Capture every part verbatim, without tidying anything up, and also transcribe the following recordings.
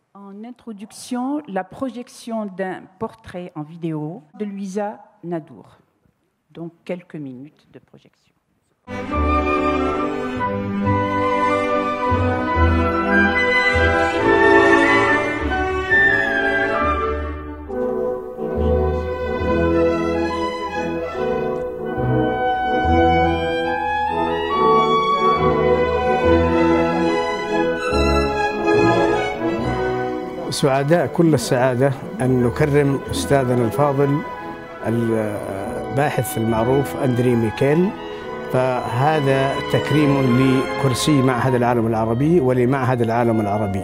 En introduction, la projection d'un portrait en vidéo de Louisa Nadour. Donc quelques minutes de projection. سعداء كل السعادة أن نكرم أستاذنا الفاضل الباحث المعروف أندري ميكيل، فهذا تكريم لكرسي معهد العالم العربي ولمعهد العالم العربي.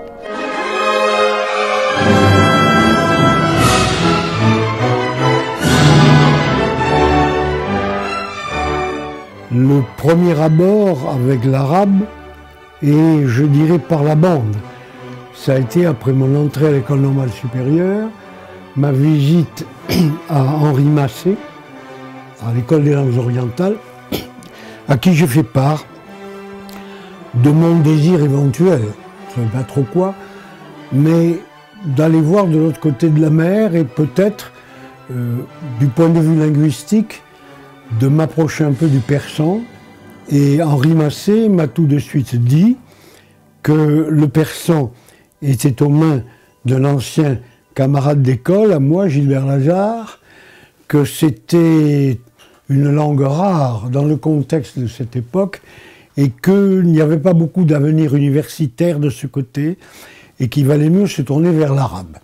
Le premier abord avec l'arabe et je dirais par la bande. Ça a été après mon entrée à l'école normale supérieure, ma visite à Henri Massé, à l'école des langues orientales, à qui j'ai fait part de mon désir éventuel, je ne sais pas trop quoi, mais d'aller voir de l'autre côté de la mer et peut-être, euh, du point de vue linguistique, de m'approcher un peu du persan. Et Henri Massé m'a tout de suite dit que le persan était aux mains d'un ancien camarade d'école, à moi, Gilbert Lazare, que c'était une langue rare dans le contexte de cette époque et qu'il n'y avait pas beaucoup d'avenir universitaire de ce côté et qu'il valait mieux se tourner vers l'arabe.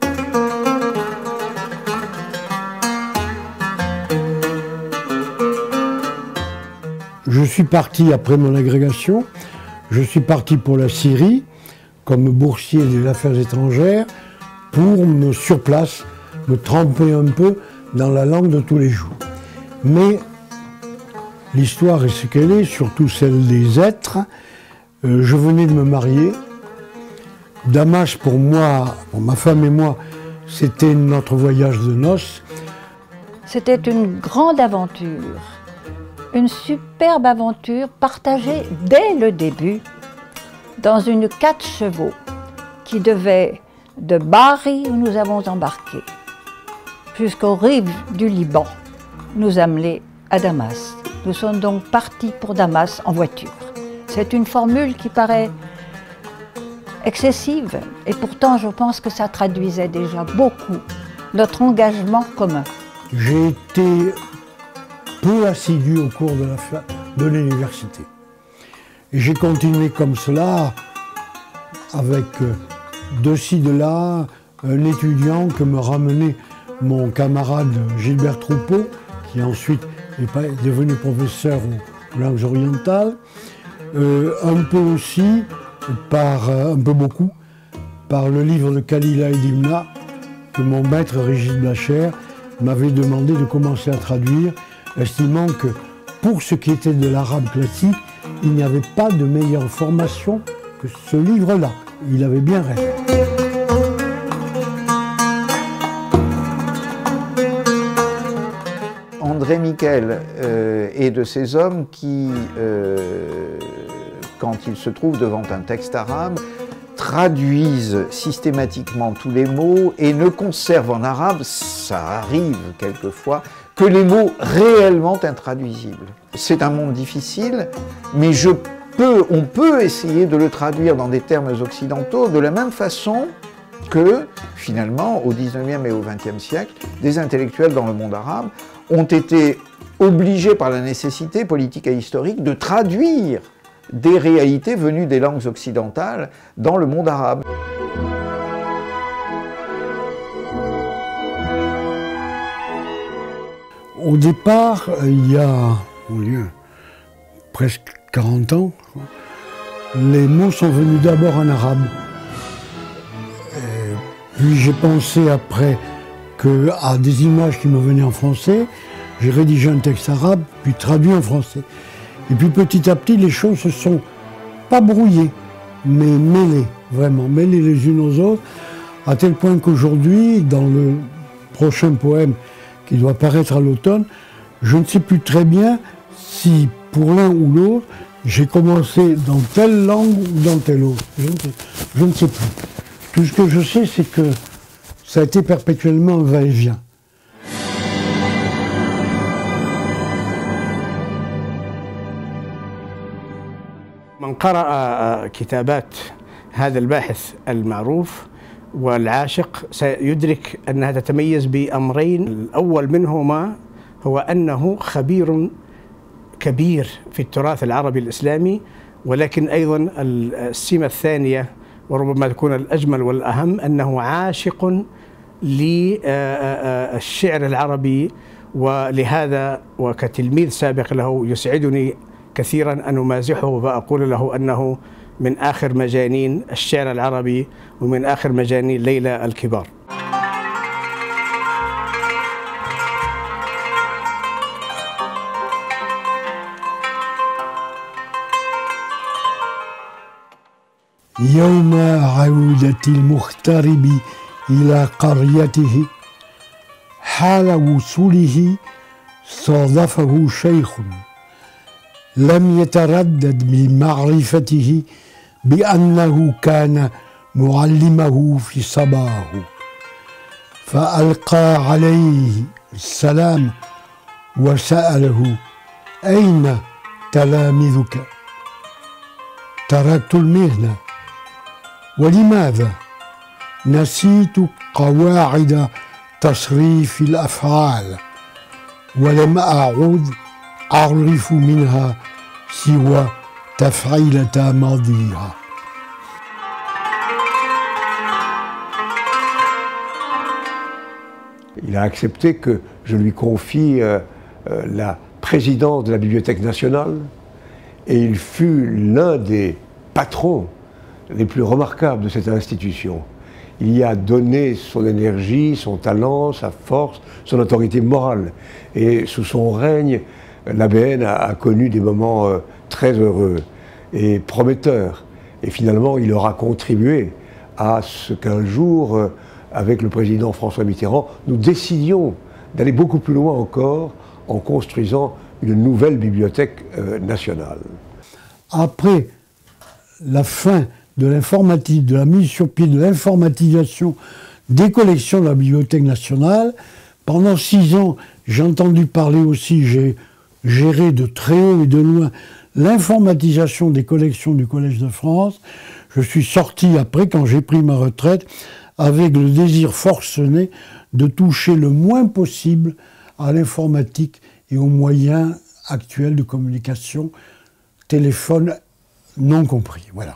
Je suis parti après mon agrégation, je suis parti pour la Syrie, comme boursier des affaires étrangères, pour me, sur place, me tremper un peu dans la langue de tous les jours. Mais l'histoire est ce qu'elle est, surtout celle des êtres. Euh, je venais de me marier. Damas, pour moi, pour ma femme et moi, c'était notre voyage de noces. C'était une grande aventure, une superbe aventure partagée dès le début dans une quatre chevaux qui devait de Bari, où nous avons embarqué, jusqu'aux rives du Liban, nous amener à Damas. Nous sommes donc partis pour Damas en voiture. C'est une formule qui paraît excessive et pourtant je pense que ça traduisait déjà beaucoup notre engagement commun. J'ai été peu assidu au cours de, la, de l'université. Et j'ai continué comme cela, avec de ci, de là, un étudiant que me ramenait mon camarade Gilbert Troupeau, qui ensuite est devenu professeur aux langues orientales, euh, un peu aussi, par, un peu beaucoup, par le livre de Khalila et Dimna, que mon maître Régis Blacher m'avait demandé de commencer à traduire, estimant que pour ce qui était de l'arabe classique, il n'y avait pas de meilleure formation que ce livre-là. Il avait bien raison. André Miquel euh, est de ces hommes qui, euh, quand ils se trouvent devant un texte arabe, traduisent systématiquement tous les mots et ne conservent en arabe, ça arrive quelquefois, que les mots réellement intraduisibles. C'est un monde difficile, mais je peux, on peut essayer de le traduire dans des termes occidentaux de la même façon que, finalement, au dix-neuvième et au vingtième siècle, des intellectuels dans le monde arabe ont été obligés par la nécessité politique et historique de traduire des réalités venues des langues occidentales dans le monde arabe. Au départ, il y a, mon Dieu, presque quarante ans, les mots sont venus d'abord en arabe. Et puis j'ai pensé après que, à des images qui me venaient en français, j'ai rédigé un texte arabe, puis traduit en français. Et puis petit à petit, les choses se sont pas brouillées, mais mêlées, vraiment, mêlées les unes aux autres, à tel point qu'aujourd'hui, dans le prochain poème qui doit paraître à l'automne, je ne sais plus très bien si, pour l'un ou l'autre, j'ai commencé dans telle langue ou dans telle autre. Je ne sais, je ne sais plus. Tout ce que je sais, c'est que ça a été perpétuellement un va-et-vient. من قرأ كتابات هذا الباحث المعروف والعاشق سيدرك أنها تتميز بأمرين. الأول منهما هو أنه خبير كبير في التراث العربي الإسلامي، ولكن أيضا السمة الثانية وربما تكون الأجمل والأهم أنه عاشق للشعر العربي، ولهذا وكتلميذ سابق له يسعدني كثيرا أن أمازحه وأقول له أنه من آخر مجانين الشعر العربي ومن آخر مجانين ليلى الكبار. يوم عودة المغترب إلى قريته حال وصوله صادفه شيخ لم يتردد بمعرفته بأنه كان معلمه في صباه، فألقى عليه السلام وسأله: أين تلاميذك؟ تركت المهنة. ولماذا؟ نسيت قواعد تصريف الأفعال ولم أعود أعرف منها سوى تفعيلة ماضيها. Il a accepté que je lui confie euh, euh, la présidence de la Bibliothèque nationale, et il fut l'un des patrons les plus remarquables de cette institution. Il y a donné son énergie, son talent, sa force, son autorité morale. Et sous son règne, l'A B N a, a connu des moments euh, très heureux et prometteurs. Et finalement, il aura contribué à ce qu'un jour, euh, avec le président François Mitterrand, nous décidions d'aller beaucoup plus loin encore en construisant une nouvelle bibliothèque euh, nationale. Après la fin de l'informatique, de la mise sur pied de l'informatisation des collections de la Bibliothèque nationale, pendant six ans, j'ai entendu parler aussi, j'ai géré de très haut et de loin l'informatisation des collections du Collège de France. Je suis sorti après, quand j'ai pris ma retraite, avec le désir forcené de toucher le moins possible à l'informatique et aux moyens actuels de communication, téléphone non compris. Voilà.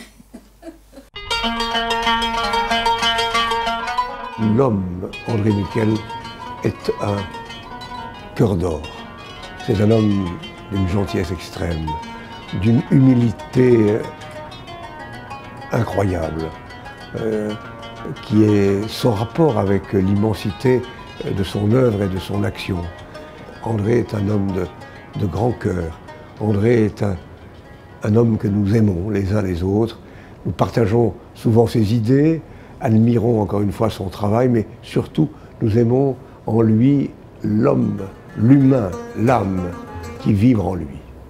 L'homme, André Miquel, est un cœur d'or. C'est un homme d'une gentillesse extrême, d'une humilité incroyable, euh, qui est son rapport avec l'immensité de son œuvre et de son action. André est un homme de, de grand cœur. André est un, un homme que nous aimons les uns les autres. Nous partageons souvent ses idées, admirons encore une fois son travail, mais surtout nous aimons en lui l'homme, l'humain, l'âme qui vibre en lui.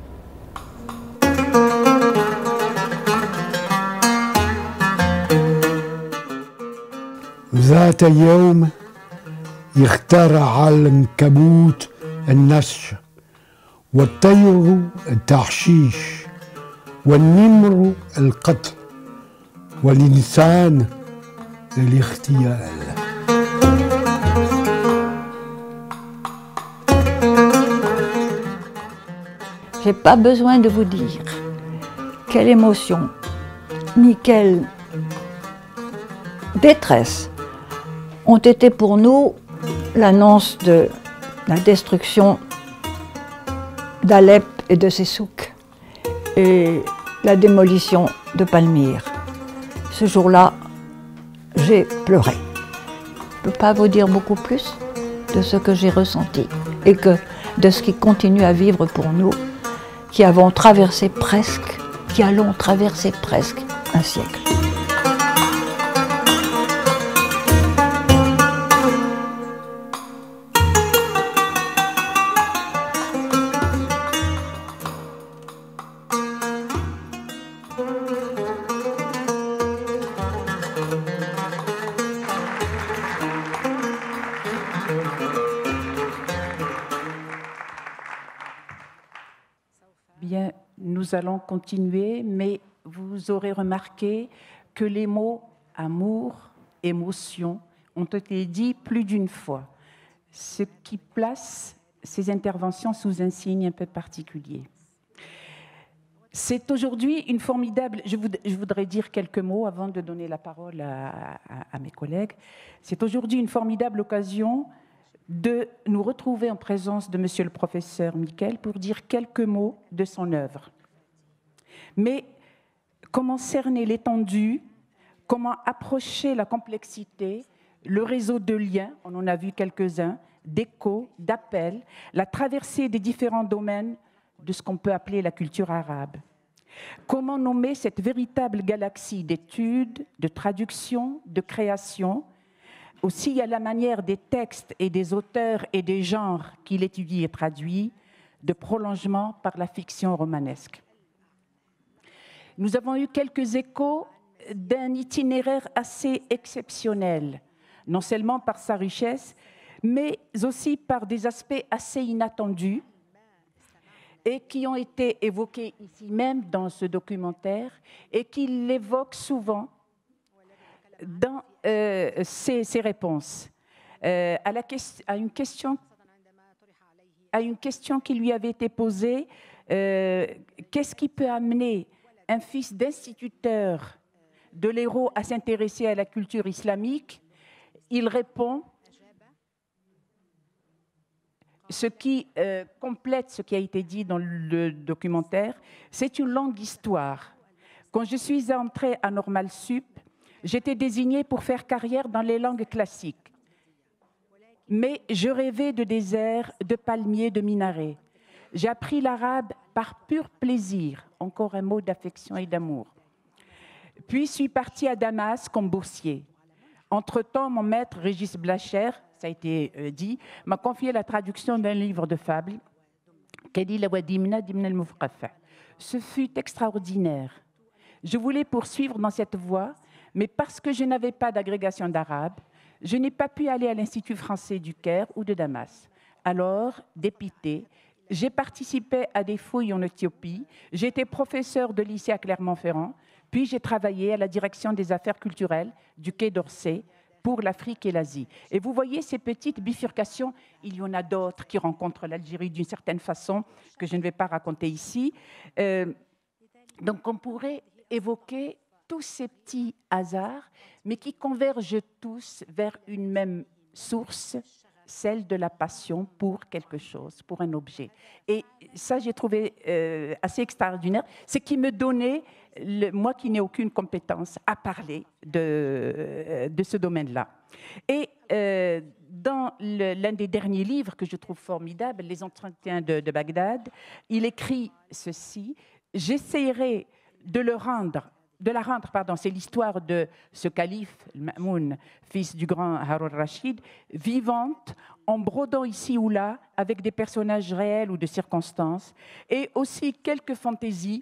ذات يوم اخترع العنكبوت النسج والطير التحشيش والنمر القتل والإنسان الاغتيال. J'ai pas besoin de vous dire quelle émotion, ni quelle détresse ont été pour nous l'annonce de la destruction d'Alep et de ses souks et la démolition de Palmyre. Ce jour-là, j'ai pleuré. Je ne peux pas vous dire beaucoup plus de ce que j'ai ressenti et que de ce qui continue à vivre pour nous, qui avons traversé presque, qui allons traverser presque un siècle. nous allons continuer, mais vous aurez remarqué que les mots amour, émotion ont été dits plus d'une fois, ce qui place ces interventions sous un signe un peu particulier. C'est aujourd'hui une formidable... Je voudrais dire quelques mots avant de donner la parole à, à, à mes collègues. C'est aujourd'hui une formidable occasion de nous retrouver en présence de monsieur le professeur Miquel pour dire quelques mots de son œuvre. Mais comment cerner l'étendue, comment approcher la complexité, le réseau de liens, on en a vu quelques-uns, d'échos, d'appels, la traversée des différents domaines de ce qu'on peut appeler la culture arabe. Comment nommer cette véritable galaxie d'études, de traductions, de créations, aussi à la manière des textes et des auteurs et des genres qu'il étudie et traduit, de prolongement par la fiction romanesque. Nous avons eu quelques échos d'un itinéraire assez exceptionnel, non seulement par sa richesse, mais aussi par des aspects assez inattendus et qui ont été évoqués ici même dans ce documentaire et qui l'évoquent souvent dans euh, ses, ses réponses. Euh, à, la que- à, une question, à une question qui lui avait été posée, euh, qu'est-ce qui peut amener un fils d'instituteur de l'Hérault à s'intéresser à la culture islamique? Il répond, ce qui euh, complète ce qui a été dit dans le documentaire, c'est une longue histoire. Quand je suis entrée à Normal Sup, j'étais désignée pour faire carrière dans les langues classiques. Mais je rêvais de déserts, de palmiers, de minarets. J'ai appris l'arabe par pur plaisir, encore un mot d'affection et d'amour. Puis je suis partie à Damas comme boursier. Entre-temps, mon maître Régis Blacher, ça a été euh, dit, m'a confié la traduction d'un livre de fables, ce fut extraordinaire. Je voulais poursuivre dans cette voie, mais parce que je n'avais pas d'agrégation d'arabe, je n'ai pas pu aller à l'Institut français du Caire ou de Damas. Alors, dépité, j'ai participé à des fouilles en Éthiopie, j'ai été professeur de lycée à Clermont-Ferrand, puis j'ai travaillé à la direction des affaires culturelles du Quai d'Orsay pour l'Afrique et l'Asie. Et vous voyez ces petites bifurcations, il y en a d'autres qui rencontrent l'Algérie d'une certaine façon, que je ne vais pas raconter ici. Euh, donc on pourrait évoquer tous ces petits hasards, mais qui convergent tous vers une même source, celle de la passion pour quelque chose, pour un objet. Et ça, j'ai trouvé euh, assez extraordinaire. C'est qui me donnait, le, moi qui n'ai aucune compétence, à parler de, de ce domaine-là. Et euh, dans le, l'un des derniers livres que je trouve formidable, Les Entretiens de, de Bagdad, il écrit ceci: j'essayerai de le rendre de la rendre, pardon, c'est l'histoire de ce calife, Ma'moun, fils du grand Haroun Rachid, vivante, en brodant ici ou là, avec des personnages réels ou de circonstances, et aussi quelques fantaisies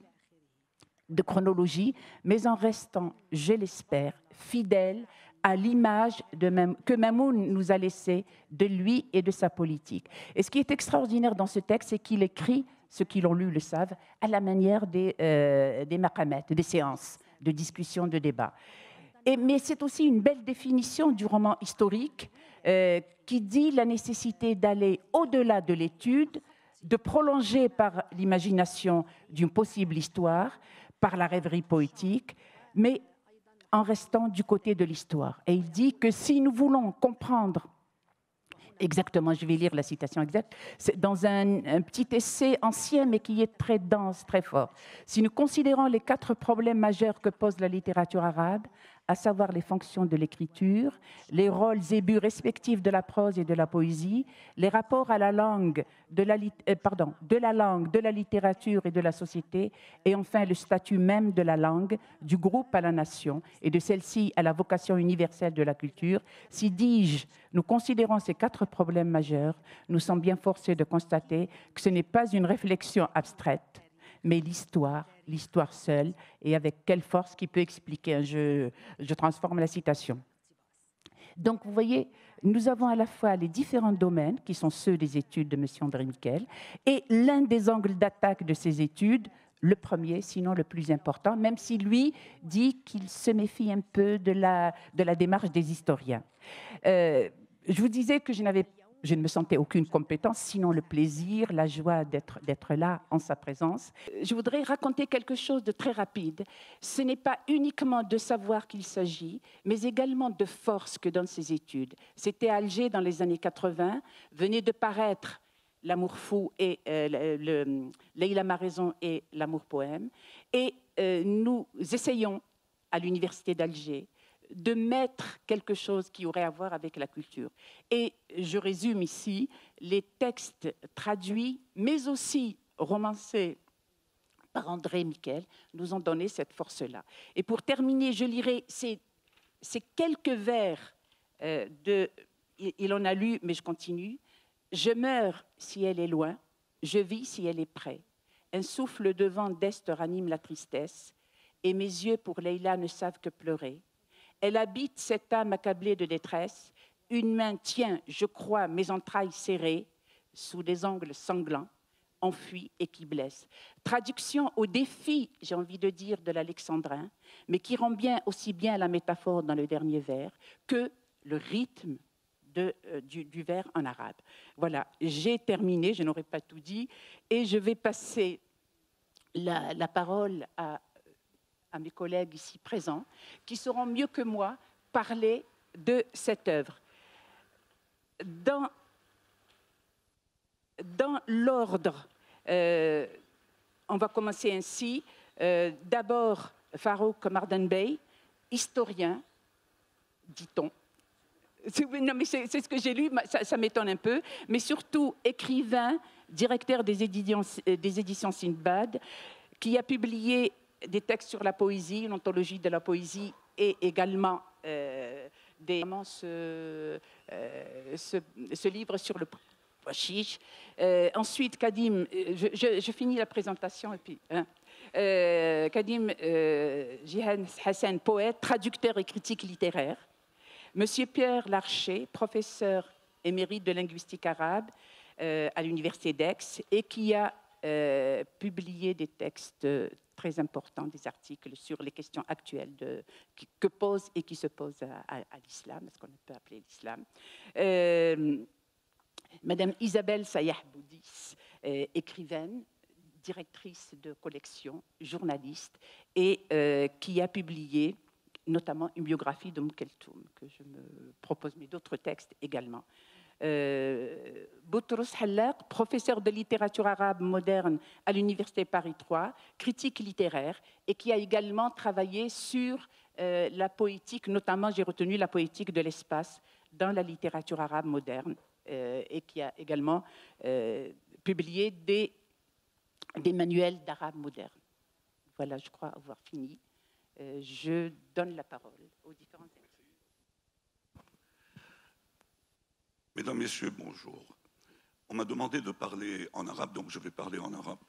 de chronologie, mais en restant, je l'espère, fidèle à l'image de Mam- que Ma'moun nous a laissée de lui et de sa politique. Et ce qui est extraordinaire dans ce texte, c'est qu'il écrit, ceux qui l'ont lu le savent, à la manière des, euh, des maqamettes, des séances de discussion, de débat. Et, mais c'est aussi une belle définition du roman historique euh, qui dit la nécessité d'aller au-delà de l'étude, de prolonger par l'imagination d'une possible histoire, par la rêverie poétique, mais en restant du côté de l'histoire. Et il dit que si nous voulons comprendre exactement, je vais lire la citation exacte, c'est dans un, un petit essai ancien, mais qui est très dense, très fort. Si nous considérons les quatre problèmes majeurs que pose la littérature arabe, à savoir les fonctions de l'écriture, les rôles et buts respectifs de la prose et de la poésie, les rapports à la langue, de la, euh, pardon, de la langue, de la littérature et de la société, et enfin le statut même de la langue, du groupe à la nation, et de celle-ci à la vocation universelle de la culture, si, dis-je, nous considérons ces quatre problèmes majeurs, nous sommes bien forcés de constater que ce n'est pas une réflexion abstraite, mais l'histoire, l'histoire seule, et avec quelle force qui peut expliquer. Je, je transforme la citation. Donc, vous voyez, nous avons à la fois les différents domaines, qui sont ceux des études de M. André Miquel, et l'un des angles d'attaque de ces études, le premier, sinon le plus important, même si lui dit qu'il se méfie un peu de la, de la démarche des historiens. Euh, je vous disais que je n'avais Je ne me sentais aucune compétence, sinon le plaisir, la joie d'être, d'être là en sa présence. Je voudrais raconter quelque chose de très rapide. Ce n'est pas uniquement de savoir qu'il s'agit, mais également de force que dans ses études. C'était à Alger dans les années quatre-vingt, venait de paraître L'amour fou et euh, le, le, Leïla Maraison et L'amour poème. Et euh, nous essayons à l'université d'Alger de mettre quelque chose qui aurait à voir avec la culture. Et je résume ici, les textes traduits, mais aussi romancés par André Miquel, nous ont donné cette force-là. Et pour terminer, je lirai ces, ces quelques vers euh, de... Il en a lu, mais je continue. « Je meurs si elle est loin, je vis si elle est près. Un souffle de vent d'est ranime la tristesse, et mes yeux pour Leïla ne savent que pleurer. Elle habite cette âme accablée de détresse. Une main tient, je crois, mes entrailles serrées, sous des angles sanglants, enfuis et qui blessent. » Traduction au défi, j'ai envie de dire, de l'alexandrin, mais qui rend bien aussi bien la métaphore dans le dernier vers que le rythme de, euh, du, du vers en arabe. Voilà, j'ai terminé, je n'aurais pas tout dit, et je vais passer la, la parole à à mes collègues ici présents, qui sauront mieux que moi parler de cette œuvre. Dans, dans l'ordre, euh, on va commencer ainsi. Euh, d'abord, Farouk Mardanbey, historien, dit-on. Non, mais c'est, c'est ce que j'ai lu, ça, ça m'étonne un peu, mais surtout écrivain, directeur des éditions, des éditions Sindbad, qui a publié des textes sur la poésie, une anthologie de la poésie, et également euh, des, ce, euh, ce, ce livre sur le chiche. Euh, ensuite, Kadim, je, je, je finis la présentation et puis. Hein, euh, Kadim euh, Jihan Hassan, poète, traducteur et critique littéraire. Monsieur Pierre Larcher, professeur émérite de linguistique arabe euh, à l'université d'Aix et qui a euh, publié des textes très importants, des articles sur les questions actuelles de, qui, que pose et qui se posent à, à, à l'islam, ce qu'on peut appeler l'islam. Euh, Madame Isabelle Sayah Boudis, euh, écrivaine, directrice de collection, journaliste, et euh, qui a publié notamment une biographie de Moukeltoum, que je me propose, mais d'autres textes également. Euh, Boutros Hallaq, professeur de littérature arabe moderne à l'Université Paris trois, critique littéraire, et qui a également travaillé sur euh, la poétique, notamment j'ai retenu la poétique de l'espace dans la littérature arabe moderne, euh, et qui a également euh, publié des, des manuels d'arabe moderne. Voilà, je crois avoir fini. Euh, je donne la parole aux différents invités. Mesdames, Messieurs, bonjour. On m'a demandé de parler en arabe, donc je vais parler en arabe.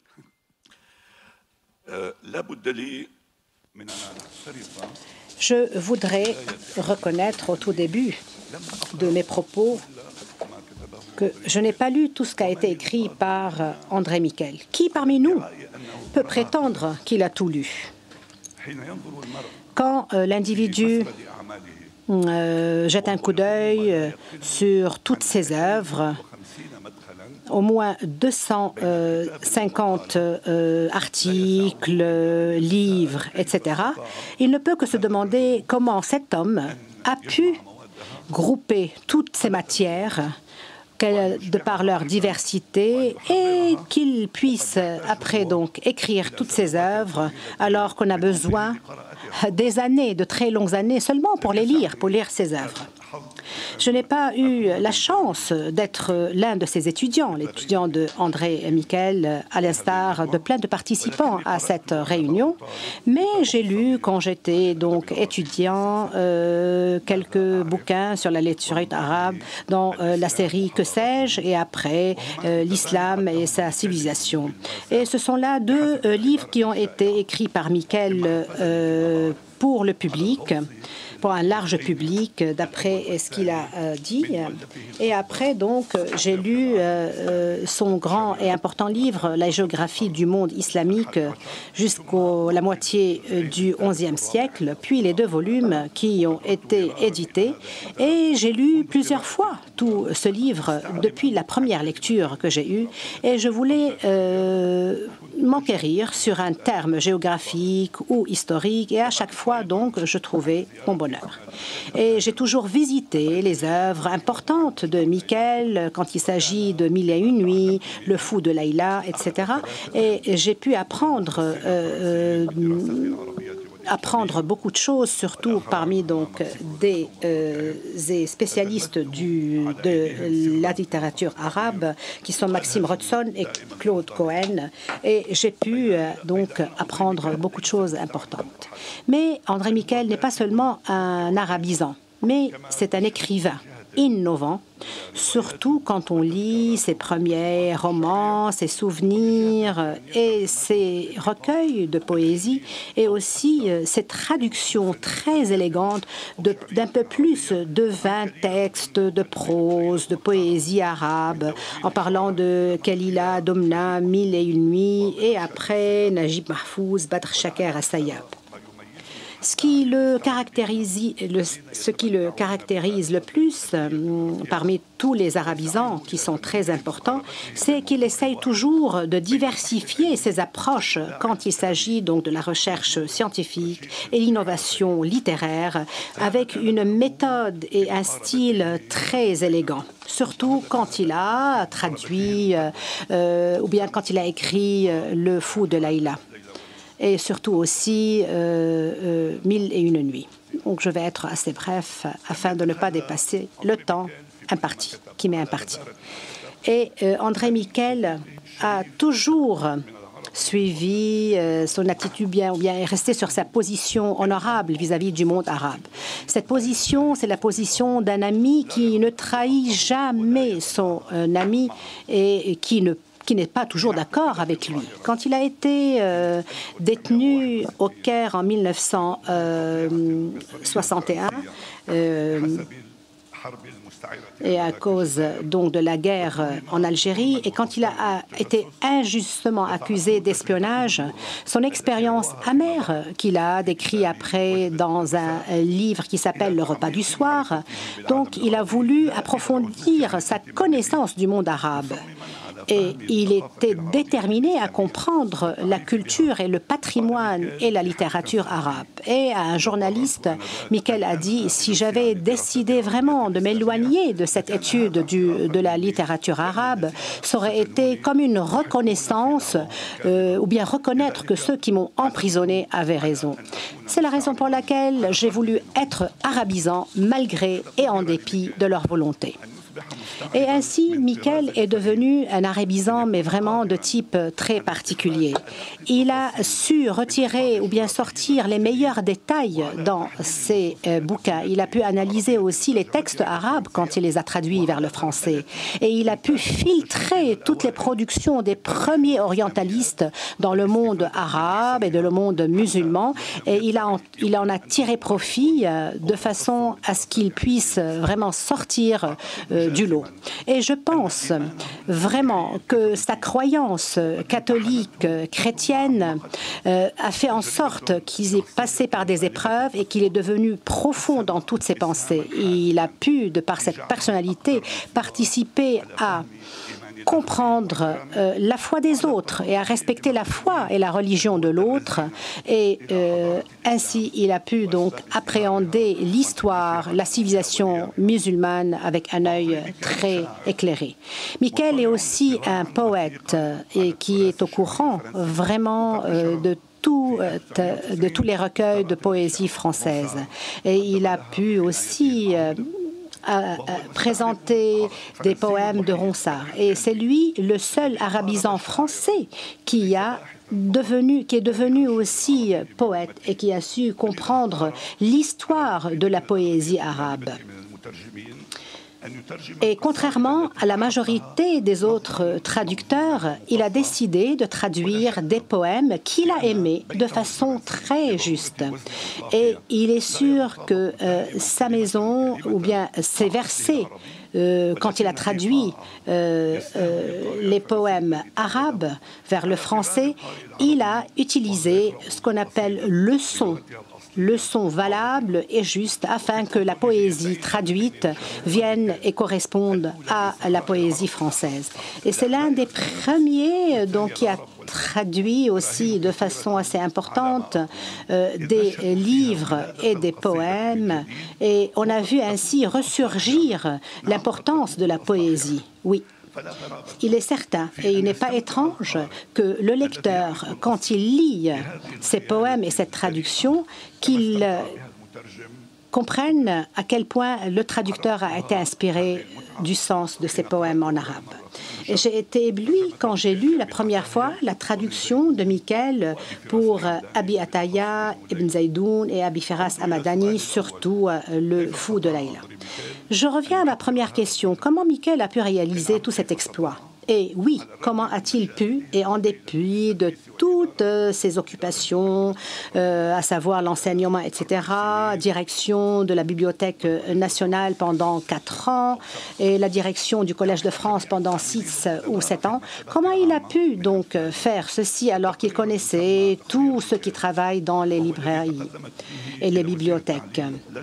Je voudrais reconnaître au tout début de mes propos que je n'ai pas lu tout ce qui a été écrit par André Miquel. Qui parmi nous peut prétendre qu'il a tout lu? Quand euh, l'individu euh, jette un coup d'œil euh, sur toutes ses œuvres, au moins deux cent cinquante euh, articles, euh, livres, et cetera, il ne peut que se demander comment cet homme a pu grouper toutes ces matières de par leur diversité et qu'il puisse après donc écrire toutes ces œuvres alors qu'on a besoin des années, de très longues années seulement pour les lire, pour lire ces œuvres. Je n'ai pas eu la chance d'être l'un de ces étudiants, l'étudiant de André Miquel, à l'instar de plein de participants à cette réunion, mais j'ai lu, quand j'étais donc étudiant, euh, quelques bouquins sur la littérature arabe dans euh, la série Que sais-je et après euh, l'islam et sa civilisation. Et ce sont là deux euh, livres qui ont été écrits par Miquel euh, pour le public, pour un large public, d'après ce qu'il a euh, dit. Et après, donc, j'ai lu euh, son grand et important livre, La géographie du monde islamique, jusqu'à la moitié du onzième siècle, puis les deux volumes qui ont été édités. Et j'ai lu plusieurs fois tout ce livre depuis la première lecture que j'ai eue. Et je voulais euh, m'enquérir sur un terme géographique ou historique. Et à chaque fois, donc, je trouvais mon bonheur. Et j'ai toujours visité les œuvres importantes de Miquel quand il s'agit de Mille et une nuits, Le Fou de Layla, et cetera. Et j'ai pu apprendre, euh, euh, apprendre beaucoup de choses, surtout parmi donc des, euh, des spécialistes du, de la littérature arabe, qui sont Maxime Rodson et Claude Cohen. Et j'ai pu euh, donc apprendre beaucoup de choses importantes. Mais André Miquel n'est pas seulement un arabisant, mais c'est un écrivain innovant, surtout quand on lit ses premiers romans, ses souvenirs et ses recueils de poésie, et aussi ses traductions très élégantes d'un peu plus de vingt textes de prose, de poésie arabe, en parlant de Khalila Domna, Mille et une nuits, et après Najib Mahfouz, Badr Shaker Assayab. Ce qui le caractérise le, ce qui le, caractérise le plus euh, parmi tous les arabisants qui sont très importants, c'est qu'il essaye toujours de diversifier ses approches quand il s'agit donc de la recherche scientifique et l'innovation littéraire, avec une méthode et un style très élégant. Surtout quand il a traduit euh, ou bien quand il a écrit euh, Le Fou de Layla. Et surtout aussi euh, euh, Mille et une nuits. Donc je vais être assez bref afin de ne pas dépasser le temps imparti, qui m'est imparti. Et euh, André Miquel a toujours suivi euh, son attitude bien ou bien est resté sur sa position honorable vis-à-vis du monde arabe. Cette position, c'est la position d'un ami qui ne trahit jamais son euh, ami et, et qui ne qui n'est pas toujours d'accord avec lui. Quand il a été euh, détenu au Caire en mille neuf cent soixante et un, euh, et à cause donc de la guerre en Algérie, et quand il a, a été injustement accusé d'espionnage, son expérience amère qu'il a décrit après dans un livre qui s'appelle Le repas du soir, donc il a voulu approfondir sa connaissance du monde arabe. Et il était déterminé à comprendre la culture et le patrimoine et la littérature arabe. Et à un journaliste, Miquel a dit, si j'avais décidé vraiment de m'éloigner de cette étude du, de la littérature arabe, ça aurait été comme une reconnaissance, euh, ou bien reconnaître que ceux qui m'ont emprisonné avaient raison. C'est la raison pour laquelle j'ai voulu être arabisant, malgré et en dépit de leur volonté. Et ainsi, Miquel est devenu un arabisant, mais vraiment de type très particulier. Il a su retirer ou bien sortir les meilleurs détails dans ses euh, bouquins. Il a pu analyser aussi les textes arabes quand il les a traduits vers le français. Et il a pu filtrer toutes les productions des premiers orientalistes dans le monde arabe et de le monde musulman. Et il, a en, il en a tiré profit euh, de façon à ce qu'il puisse vraiment sortir euh, du lot. Et je pense vraiment que sa croyance catholique, chrétienne, euh, a fait en sorte qu'il est passé par des épreuves et qu'il est devenu profond dans toutes ses pensées. Il a pu, de par cette personnalité, participer à comprendre euh, la foi des autres et à respecter la foi et la religion de l'autre. Et euh, ainsi, il a pu donc appréhender l'histoire, la civilisation musulmane avec un œil très éclairé. Miquel est aussi un poète et qui est au courant vraiment euh, de Tout, de tous les recueils de poésie française. Et il a pu aussi euh, à, à présenter des poèmes de Ronsard. Et c'est lui le seul arabisant français qui a devenu, qui est devenu aussi poète et qui a su comprendre l'histoire de la poésie arabe. Et contrairement à la majorité des autres traducteurs, il a décidé de traduire des poèmes qu'il a aimés de façon très juste. Et il est sûr que euh, sa maison, ou bien ses versets, euh, quand il a traduit euh, euh, les poèmes arabes vers le français, il a utilisé ce qu'on appelle le son. Leçon valable et juste afin que la poésie traduite vienne et corresponde à la poésie française. Et c'est l'un des premiers donc, qui a traduit aussi de façon assez importante euh, des livres et des poèmes. Et on a vu ainsi ressurgir l'importance de la poésie. Oui. Il est certain, et il n'est pas étrange, que le lecteur, quand il lit ces poèmes et cette traduction, qu'il comprenne à quel point le traducteur a été inspiré du sens de ces poèmes en arabe. Et j'ai été ébloui quand j'ai lu la première fois la traduction de Michael pour Abi Ataya, Ibn Zaydoun et Abi Feras Hamadani, surtout le fou de Laïla. Je reviens à ma première question. Comment Michael a pu réaliser tout cet exploit? Et oui, comment a-t-il pu, et en dépit de toutes euh, ses occupations, euh, à savoir l'enseignement, et cetera, direction de la Bibliothèque nationale pendant quatre ans et la direction du Collège de France pendant six ou sept ans, comment il a pu donc faire ceci alors qu'il connaissait tous ceux qui travaillent dans les librairies et les bibliothèques?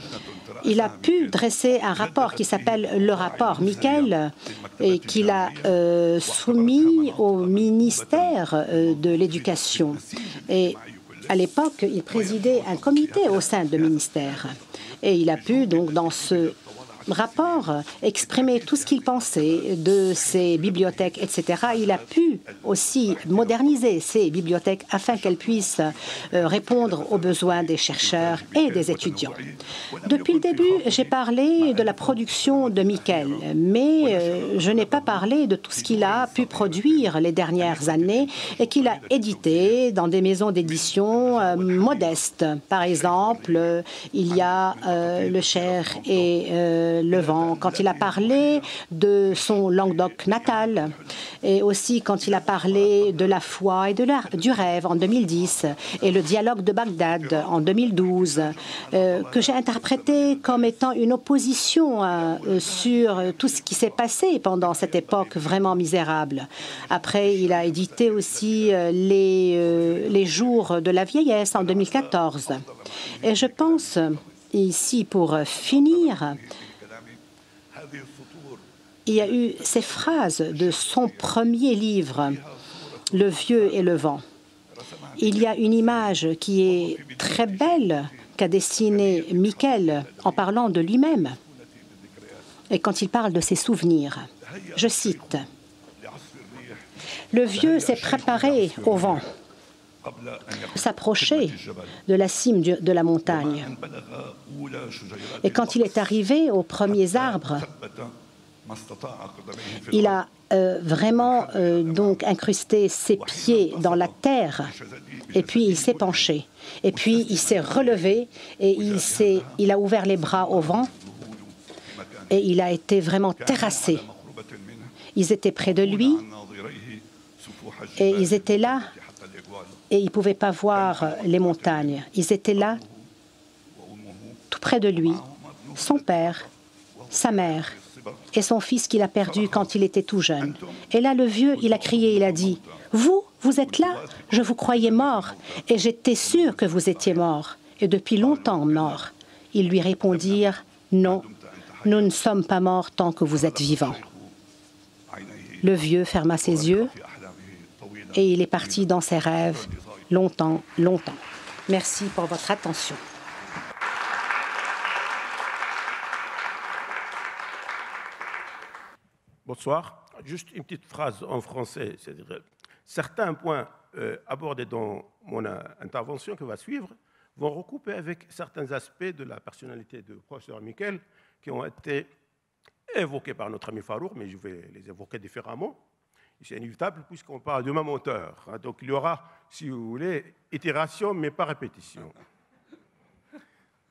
Il a pu dresser un rapport qui s'appelle le rapport Michael et qu'il a euh, soumis au ministère euh, de l'Éducation. Et à l'époque, il présidait un comité au sein du ministère. Et il a pu, donc, dans ce rapport, exprimer tout ce qu'il pensait de ces bibliothèques, et cetera. Il a pu aussi moderniser ces bibliothèques afin qu'elles puissent euh, répondre aux besoins des chercheurs et des étudiants. Depuis le début, j'ai parlé de la production de Michael, mais euh, je n'ai pas parlé de tout ce qu'il a pu produire les dernières années et qu'il a édité dans des maisons d'édition euh, modestes. Par exemple, euh, il y a euh, Le Cher et euh, Le Vent, quand il a parlé de son Languedoc natal, et aussi quand il a parlé de la foi et de la, du rêve en deux mille dix, et le dialogue de Bagdad en deux mille douze, euh, que j'ai interprété comme étant une opposition euh, sur tout ce qui s'est passé pendant cette époque vraiment misérable. Après, il a édité aussi euh, les, euh, les jours de la vieillesse en deux mille quatorze. Et je pense, ici pour finir, il y a eu ces phrases de son premier livre, Le Vieux et le Vent. Il y a une image qui est très belle qu'a dessinée Michael en parlant de lui-même. Et quand il parle de ses souvenirs, je cite, « Le vieux s'est préparé au vent, s'approcher de la cime de la montagne. Et quand il est arrivé aux premiers arbres, il a euh, vraiment euh, donc incrusté ses pieds dans la terre et puis il s'est penché. Et puis il s'est relevé et il, s'est, il a ouvert les bras au vent et il a été vraiment terrassé. Ils étaient près de lui et ils étaient là et ils ne pouvaient pas voir les montagnes. Ils étaient là, tout près de lui, son père, sa mère et son fils qu'il a perdu quand il était tout jeune. Et là, le vieux, il a crié, il a dit, « Vous, vous êtes là? Je vous croyais mort, et j'étais sûr que vous étiez mort, et depuis longtemps mort. » Ils lui répondirent, « Non, nous ne sommes pas morts tant que vous êtes vivants. » Le vieux ferma ses yeux, et il est parti dans ses rêves longtemps, longtemps. Merci pour votre attention. Bonsoir. Juste une petite phrase en français. C'est-à-dire, certains points euh, abordés dans mon euh, intervention qui va suivre vont recouper avec certains aspects de la personnalité du professeur Michael qui ont été évoqués par notre ami Farouk, mais je vais les évoquer différemment. C'est inévitable puisqu'on parle du même auteur. Hein, donc il y aura, si vous voulez, itération, mais pas répétition.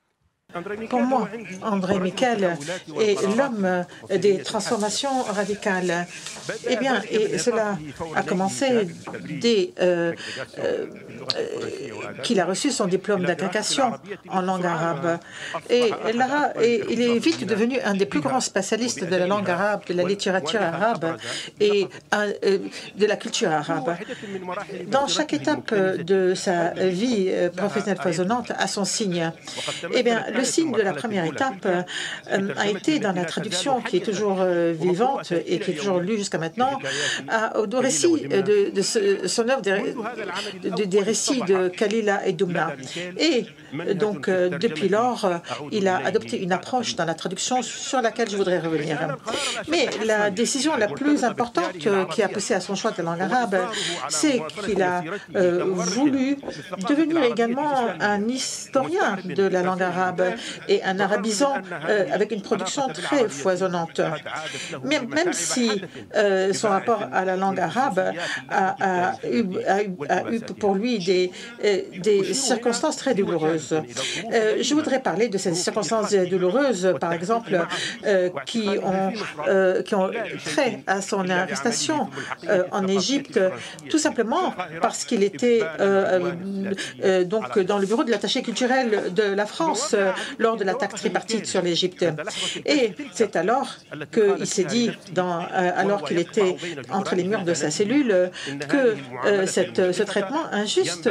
Pour moi, André Miquel est l'homme des transformations radicales. Eh bien, et cela a commencé dès euh, euh, qu'il a reçu son diplôme d'agrégation en langue arabe. Et là, et il est vite devenu un des plus grands spécialistes de la langue arabe, de la littérature arabe et un, euh, de la culture arabe. Dans chaque étape de sa vie professionnelle foisonnante, à son signe. Eh bien, le signe de la première étape euh, a été dans la traduction qui est toujours euh, vivante et qui est toujours lue jusqu'à maintenant, à, au récit de, de ce, son œuvre des, de, des récits de Khalila et Doumna. Et donc, euh, depuis lors, il a adopté une approche dans la traduction sur laquelle je voudrais revenir. Mais la décision la plus importante euh, qui a poussé à son choix de langue arabe, c'est qu'il a euh, voulu devenir également un historien de la langue arabe et un arabisant euh, avec une production très foisonnante. Mais même si euh, son rapport à la langue arabe a, a, eu, a, eu, a eu pour lui des, euh, des circonstances très douloureuses. Euh, je voudrais parler de ces circonstances douloureuses, par exemple, euh, qui, ont, euh, qui ont trait à son arrestation euh, en Égypte, tout simplement parce qu'il était euh, euh, donc dans le bureau de l'attaché culturel de la France euh, lors de l'attaque tripartite sur l'Égypte. Et c'est alors qu'il s'est dit, dans, euh, alors qu'il était entre les murs de sa cellule, que euh, cette, ce traitement injuste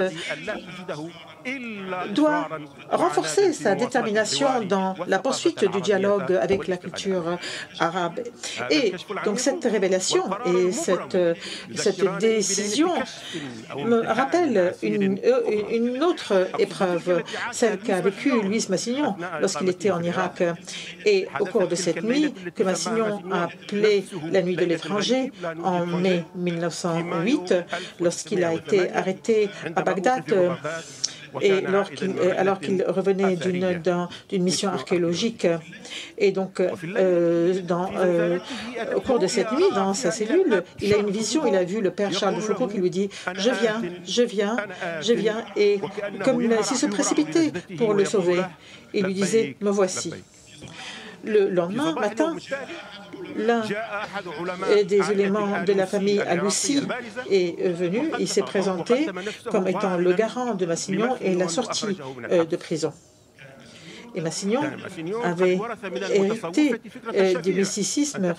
doit renforcer sa détermination dans la poursuite du dialogue avec la culture arabe. Et donc cette révélation et cette, cette décision me rappellent une, une autre épreuve, celle qu'a vécue Louis Massignon lorsqu'il était en Irak. Et au cours de cette nuit, que Massignon a appelée la nuit de l'étranger, en mai mille neuf cent huit, lorsqu'il a été arrêté à Bagdad, et alors qu'il alors qu'il revenait d'une d'une mission archéologique. Et donc, euh, dans, euh, au cours de cette nuit, dans sa cellule, il a une vision, il a vu le père Charles de Foucault qui lui dit « Je viens, je viens, je viens », et comme s'il se précipitait pour le sauver, il lui disait « Me voici ». Le lendemain matin, l'un des éléments de la famille Aloussi est venu, il s'est présenté comme étant le garant de Massignon et la sortie de prison. Et Massignon avait hérité euh, du mysticisme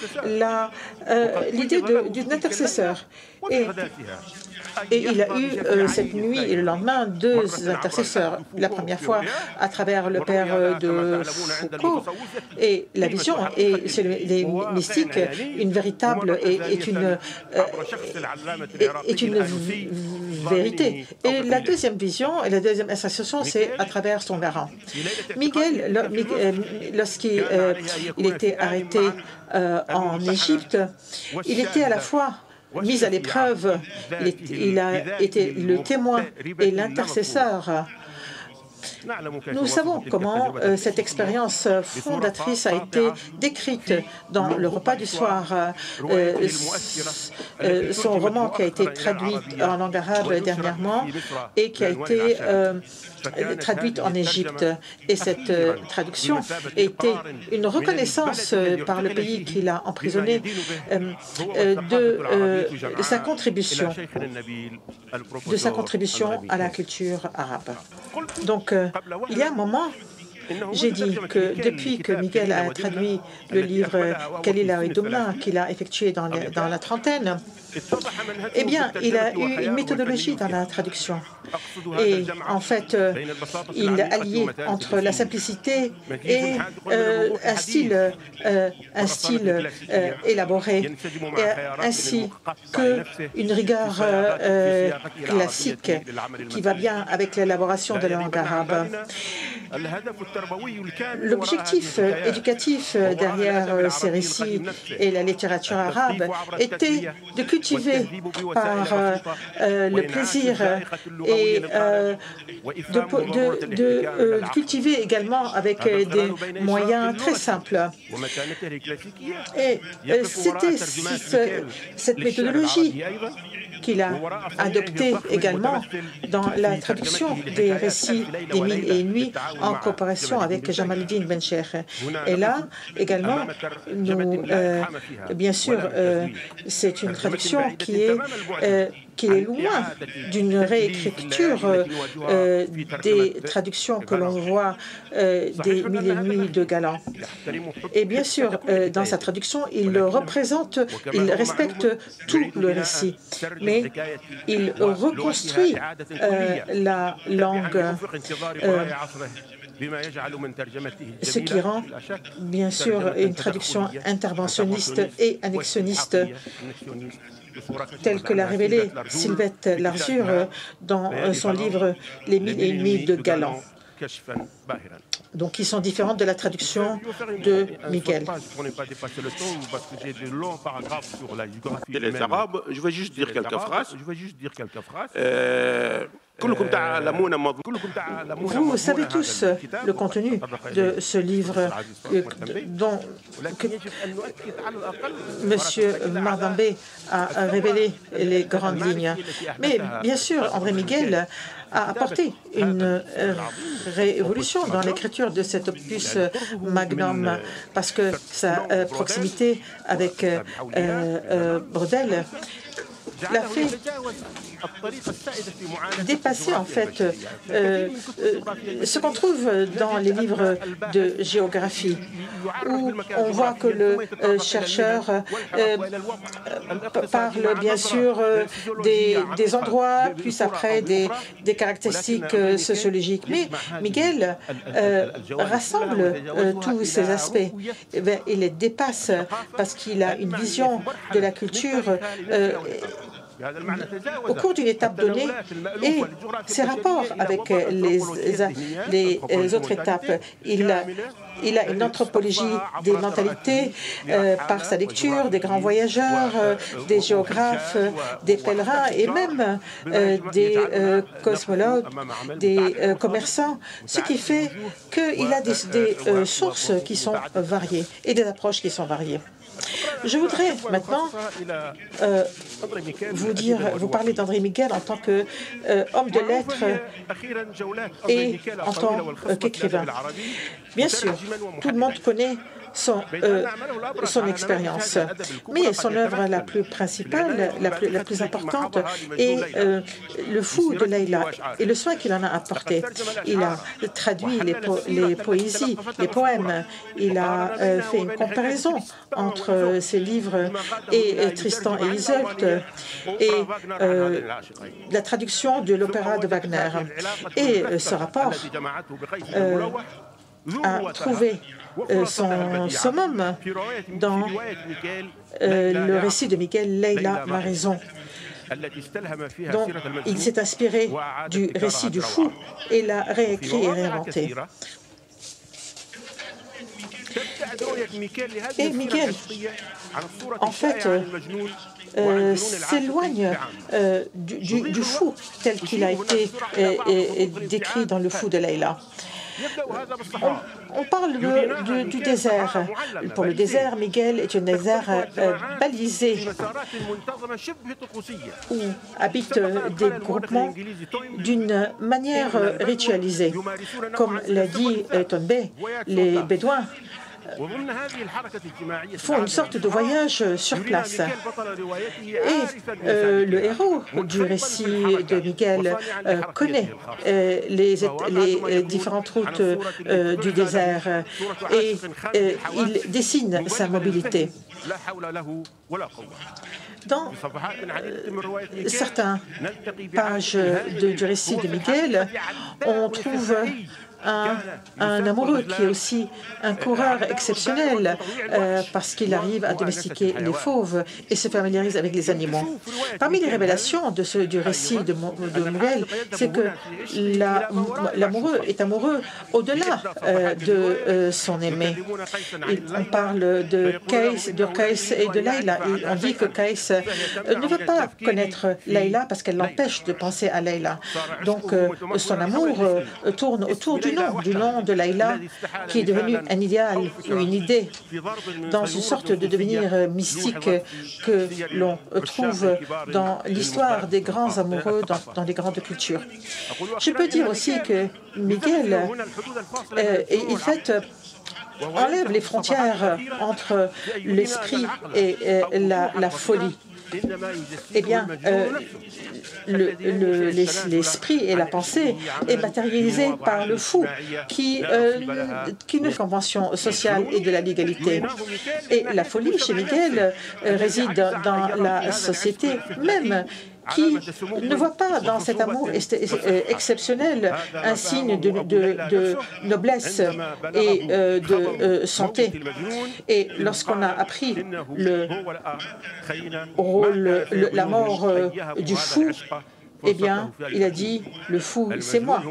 l'idée euh, d'un intercesseur. Et, et il a eu euh, cette nuit et le lendemain deux intercesseurs. La première fois à travers le père de Foucault. Et la vision, et chez les mystiques, une véritable est, est une, euh, est, est une vérité. Et la deuxième vision et la deuxième intercession, c'est à travers son garant. Miguel, lorsqu'il euh, il était arrêté euh, en Égypte, il était à la fois mis à l'épreuve, il, il a été le témoin et l'intercesseur. Nous savons comment euh, cette expérience fondatrice a été décrite dans le repas du soir. Euh, euh, son roman qui a été traduit en langue arabe dernièrement et qui a été euh, traduite en Égypte. Et cette euh, traduction était une reconnaissance euh, par le pays qui l'a emprisonné euh, euh, de, euh, de sa contribution, de sa contribution à la culture arabe. Donc, euh, il y a un moment, j'ai dit que depuis que Miguel a traduit le livre Khalila et Doumna, qu'il a effectué dans, les, dans la trentaine, eh bien, il a eu une méthodologie dans la traduction. Et en fait, euh, il alliait entre la simplicité et euh, un style, euh, un style euh, élaboré, et, ainsi qu'une rigueur euh, classique qui va bien avec l'élaboration de la langue arabe. L'objectif éducatif derrière ces récits et la littérature arabe était de cultiver par euh, le plaisir et euh, de, de, de, de euh, cultiver également avec euh, des moyens très simples. Et euh, c'était cette méthodologie qu'il a adopté également dans la traduction des récits des Mille et Une Nuits en coopération avec Jamaluddin Bencher. Et là, également, nous, euh, bien sûr, euh, c'est une traduction qui est, euh, qui est loin d'une réécriture euh, des traductions que l'on voit euh, des Mille et Une Nuits de Galland. Et bien sûr, euh, dans sa traduction, il représente, il respecte tout le récit, mais il reconstruit euh, la langue, euh, ce qui rend bien sûr une traduction interventionniste et annexionniste telle que l'a révélé Sylvette Larzur dans son livre « Les Mille et Une Nuits de Galland ». Donc, qui sont différentes de la traduction de Miguel. Les Arabes, je vais juste dire quelques phrases. Je vais juste dire quelques phrases. Euh, Vous savez tous le contenu de ce livre dont M. Mardambé a révélé les grandes lignes. Mais bien sûr, André Miguel a apporté une révolution dans l'écriture de cet opus magnum parce que sa proximité avec euh, euh, Braudel l'a fait dépasser en fait euh, euh, ce qu'on trouve dans les livres de géographie, où on voit que le euh, chercheur euh, parle bien sûr euh, des, des endroits, puis après des, des caractéristiques euh, sociologiques. Mais Miguel euh, rassemble euh, tous ces aspects. Eh bien, il les dépasse parce qu'il a une vision de la culture euh, au cours d'une étape donnée et ses rapports avec les, les, les autres étapes. Il a, il a une anthropologie des mentalités euh, par sa lecture, des grands voyageurs, euh, des géographes, euh, des pèlerins et même euh, des euh, cosmologues, des euh, commerçants, ce qui fait qu'il a des, des euh, sources qui sont variées et des approches qui sont variées. Je voudrais maintenant euh, vous dire, vous parler d'André Miguel en tant qu'homme euh, de lettres et en tant euh, qu'écrivain. Bien sûr, tout le monde connaît son, euh, son expérience. Mais son œuvre la plus principale, la plus, la plus importante, est euh, Le Fou de Leïla et le soin qu'il en a apporté. Il a traduit les, po les poésies, les poèmes. Il a euh, fait une comparaison entre euh, ses livres et, et Tristan et Isolde et euh, la traduction de l'opéra de Wagner. Et euh, ce rapport euh, a trouvé Euh, son summum dans euh, le récit de Miguel, Leïla m'a raison. Donc, il s'est inspiré du récit du fou et l'a réécrit et réinventé. Et Miguel, en fait, euh, s'éloigne euh, du, du, du fou tel qu'il a été euh, et, et décrit dans Le Fou de Leïla. On, on parle de, de, du désert. Pour le désert, Miguel est un désert euh, balisé où habitent des groupements d'une manière ritualisée. Comme l'a dit euh, Tonbé, les Bédouins font une sorte de voyage sur place. Et euh, le héros du récit de Miguel euh, connaît euh, les, les différentes routes euh, du désert et euh, il dessine sa mobilité. Dans euh, certaines pages de, du récit de Miguel, on trouve Un, un amoureux qui est aussi un coureur exceptionnel euh, parce qu'il arrive à domestiquer les fauves et se familiarise avec les animaux. Parmi les révélations de ce, du récit de, de Miguel, c'est que l'amoureux la, est amoureux au-delà euh, de euh, son aimé. Et on parle de Kaïs, de Kaïs et de Leïla. Et on dit que Kaïs euh, ne veut pas connaître Leïla parce qu'elle l'empêche de penser à Leïla. Donc euh, son amour euh, tourne autour du nom, du nom de Laïla, qui est devenu un idéal ou une idée dans une sorte de devenir mystique que l'on trouve dans l'histoire des grands amoureux dans, dans les grandes cultures. Je peux dire aussi que Miguel, euh, il fait enlève les frontières entre l'esprit et, et la, la folie. Eh bien, euh, l'esprit le, le, et la pensée est matérialisé par le fou qui, euh, qui ne convention sociale et de la légalité. Et la folie chez Miguel euh, réside dans la société même, qui ne voit pas dans cet amour exceptionnel un signe de, de, de noblesse et euh, de euh, santé. Et lorsqu'on a appris le rôle, le, la mort euh, du fou, eh bien, il a dit, le fou, c'est moi.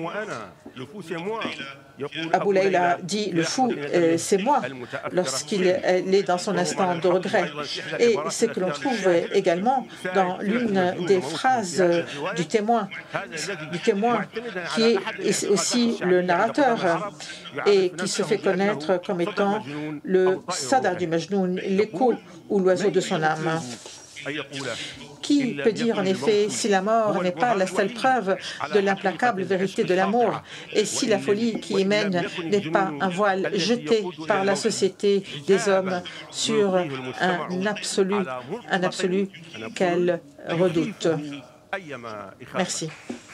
Abou Laïla dit, le fou, euh, c'est moi, lorsqu'il est dans son instant de regret. Et c'est que l'on trouve également dans l'une des phrases du témoin, du témoin qui est aussi le narrateur et qui se fait connaître comme étant le Sadar du Majnoun, l'écho ou l'oiseau de son âme. Qui peut dire en effet si la mort n'est pas la seule preuve de l'implacable vérité de l'amour et si la folie qui y mène n'est pas un voile jeté par la société des hommes sur un absolu, un absolu qu'elle redoute. Merci.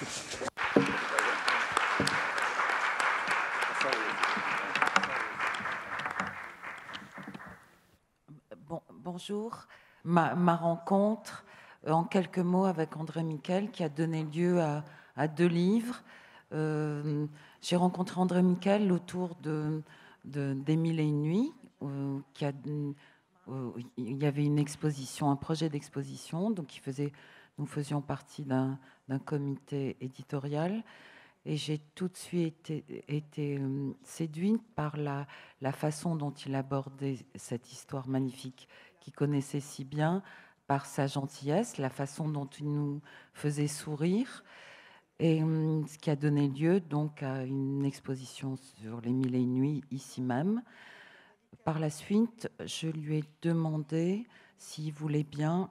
Bon, bonjour. Ma, ma rencontre, en quelques mots, avec André Miquel, qui a donné lieu à, à deux livres. Euh, J'ai rencontré André Miquel autour de, de, des Mille et une nuits, euh, qui a, euh, il y avait une exposition, un projet d'exposition, donc il faisait, nous faisions partie d'un comité éditorial. Et j'ai tout de suite été, été euh, séduite par la, la façon dont il abordait cette histoire magnifique qu'il connaissait si bien, par sa gentillesse, la façon dont il nous faisait sourire, et euh, ce qui a donné lieu donc à une exposition sur les Mille et une nuits ici même. Par la suite, je lui ai demandé s'il voulait bien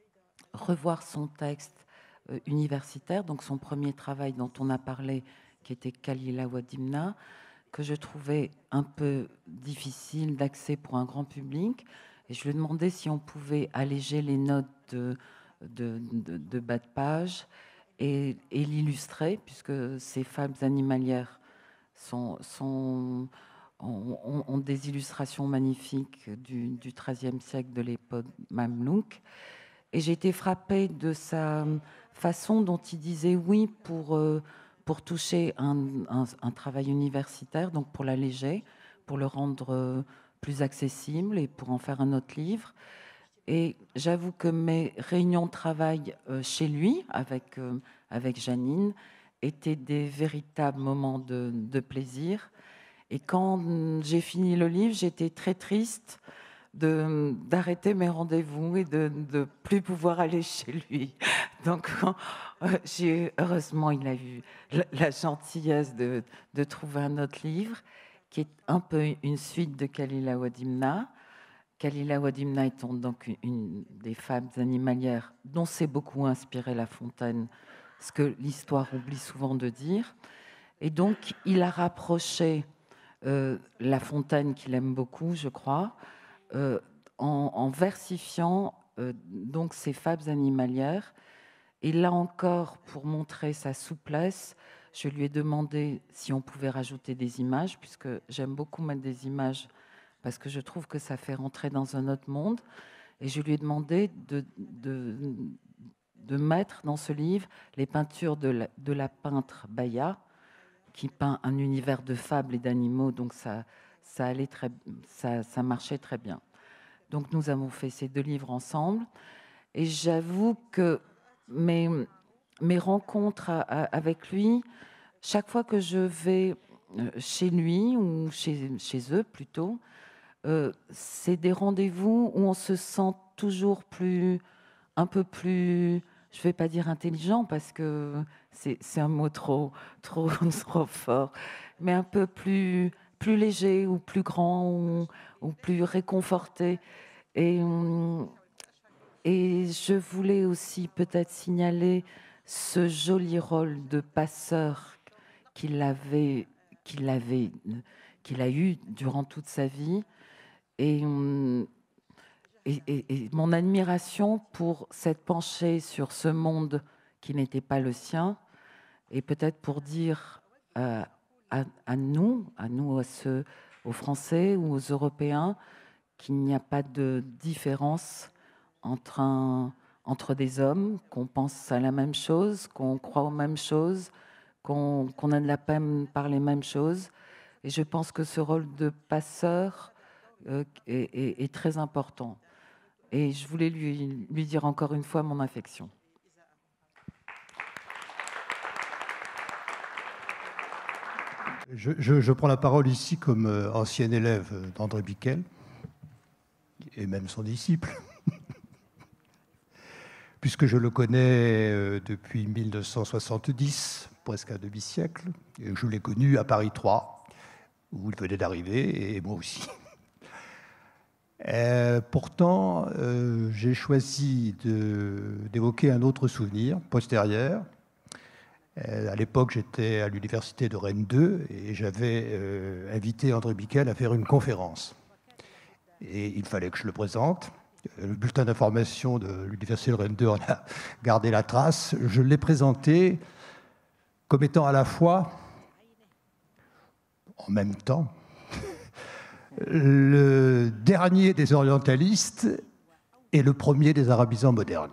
revoir son texte euh, universitaire, donc son premier travail dont on a parlé, qui était Kalila Wadimna, que je trouvais un peu difficile d'accès pour un grand public. Et je lui ai demandé si on pouvait alléger les notes de, de, de, de bas de page et, et l'illustrer, puisque ces fables animalières sont, sont, ont, ont des illustrations magnifiques du, du treizième siècle de l'époque mamelouk. Et j'ai été frappée de sa façon dont il disait oui pour, euh, pour toucher un, un, un travail universitaire, donc pour l'alléger, pour le rendre euh, plus accessible et pour en faire un autre livre. Et j'avoue que mes réunions de travail euh, chez lui, avec, euh, avec Janine, étaient des véritables moments de, de plaisir. Et quand j'ai fini le livre, j'étais très triste d'arrêter mes rendez-vous et de ne plus pouvoir aller chez lui. Donc, euh, j'ai, heureusement, il a eu la, la gentillesse de, de trouver un autre livre qui est un peu une suite de Kalila Wadimna. Kalila Wadimna étant donc une, une des fables animalières dont s'est beaucoup inspiré La Fontaine, ce que l'histoire oublie souvent de dire. Et donc, il a rapproché euh, La Fontaine, qu'il aime beaucoup, je crois, euh, en, en versifiant euh, donc ces fables animalières. Et là encore, pour montrer sa souplesse, je lui ai demandé si on pouvait rajouter des images, puisque j'aime beaucoup mettre des images, parce que je trouve que ça fait rentrer dans un autre monde. Et je lui ai demandé de, de, de mettre dans ce livre les peintures de la, de la peintre Baya, qui peint un univers de fables et d'animaux, donc ça, ça, allait très, ça, ça marchait très bien. Donc nous avons fait ces deux livres ensemble. Et j'avoue que mes... Mes rencontres avec lui, chaque fois que je vais chez lui ou chez, chez eux plutôt, euh, c'est des rendez-vous où on se sent toujours plus, un peu plus je ne vais pas dire intelligent parce que c'est un mot trop, trop, trop fort, mais un peu plus, plus léger ou plus grand ou, ou plus réconforté. Et, et je voulais aussi peut-être signaler ce joli rôle de passeur qu'il avait, qu'il avait, qu'il a eu durant toute sa vie. Et, et, et, et mon admiration pour s'être penché sur ce monde qui n'était pas le sien, et peut-être pour dire euh, à, à nous, à nous, à ceux, aux Français ou aux Européens, qu'il n'y a pas de différence entre, un, entre des hommes, qu'on pense à la même chose, qu'on croit aux mêmes choses, qu'on qu'on a de la peine par les mêmes choses. Et je pense que ce rôle de passeur euh, est, est, est très important. Et je voulais lui, lui dire encore une fois mon affection. Je, je, je prends la parole ici comme euh, ancien élève d'André Biquel, et même son disciple, puisque je le connais euh, depuis mille neuf cent soixante-dix, presque un demi-siècle, et je l'ai connu à Paris trois, où il venait d'arriver, et moi aussi. Euh, pourtant, euh, j'ai choisi d'évoquer un autre souvenir postérieur. Euh, à l'époque, j'étais à l'université de Rennes deux et j'avais euh, invité André Biquel à faire une conférence. Et il fallait que je le présente. Le bulletin d'information de l'université de Rennes deux en a gardé la trace. Je l'ai présenté comme étant à la fois, en même temps, le dernier des orientalistes et le premier des arabisants modernes.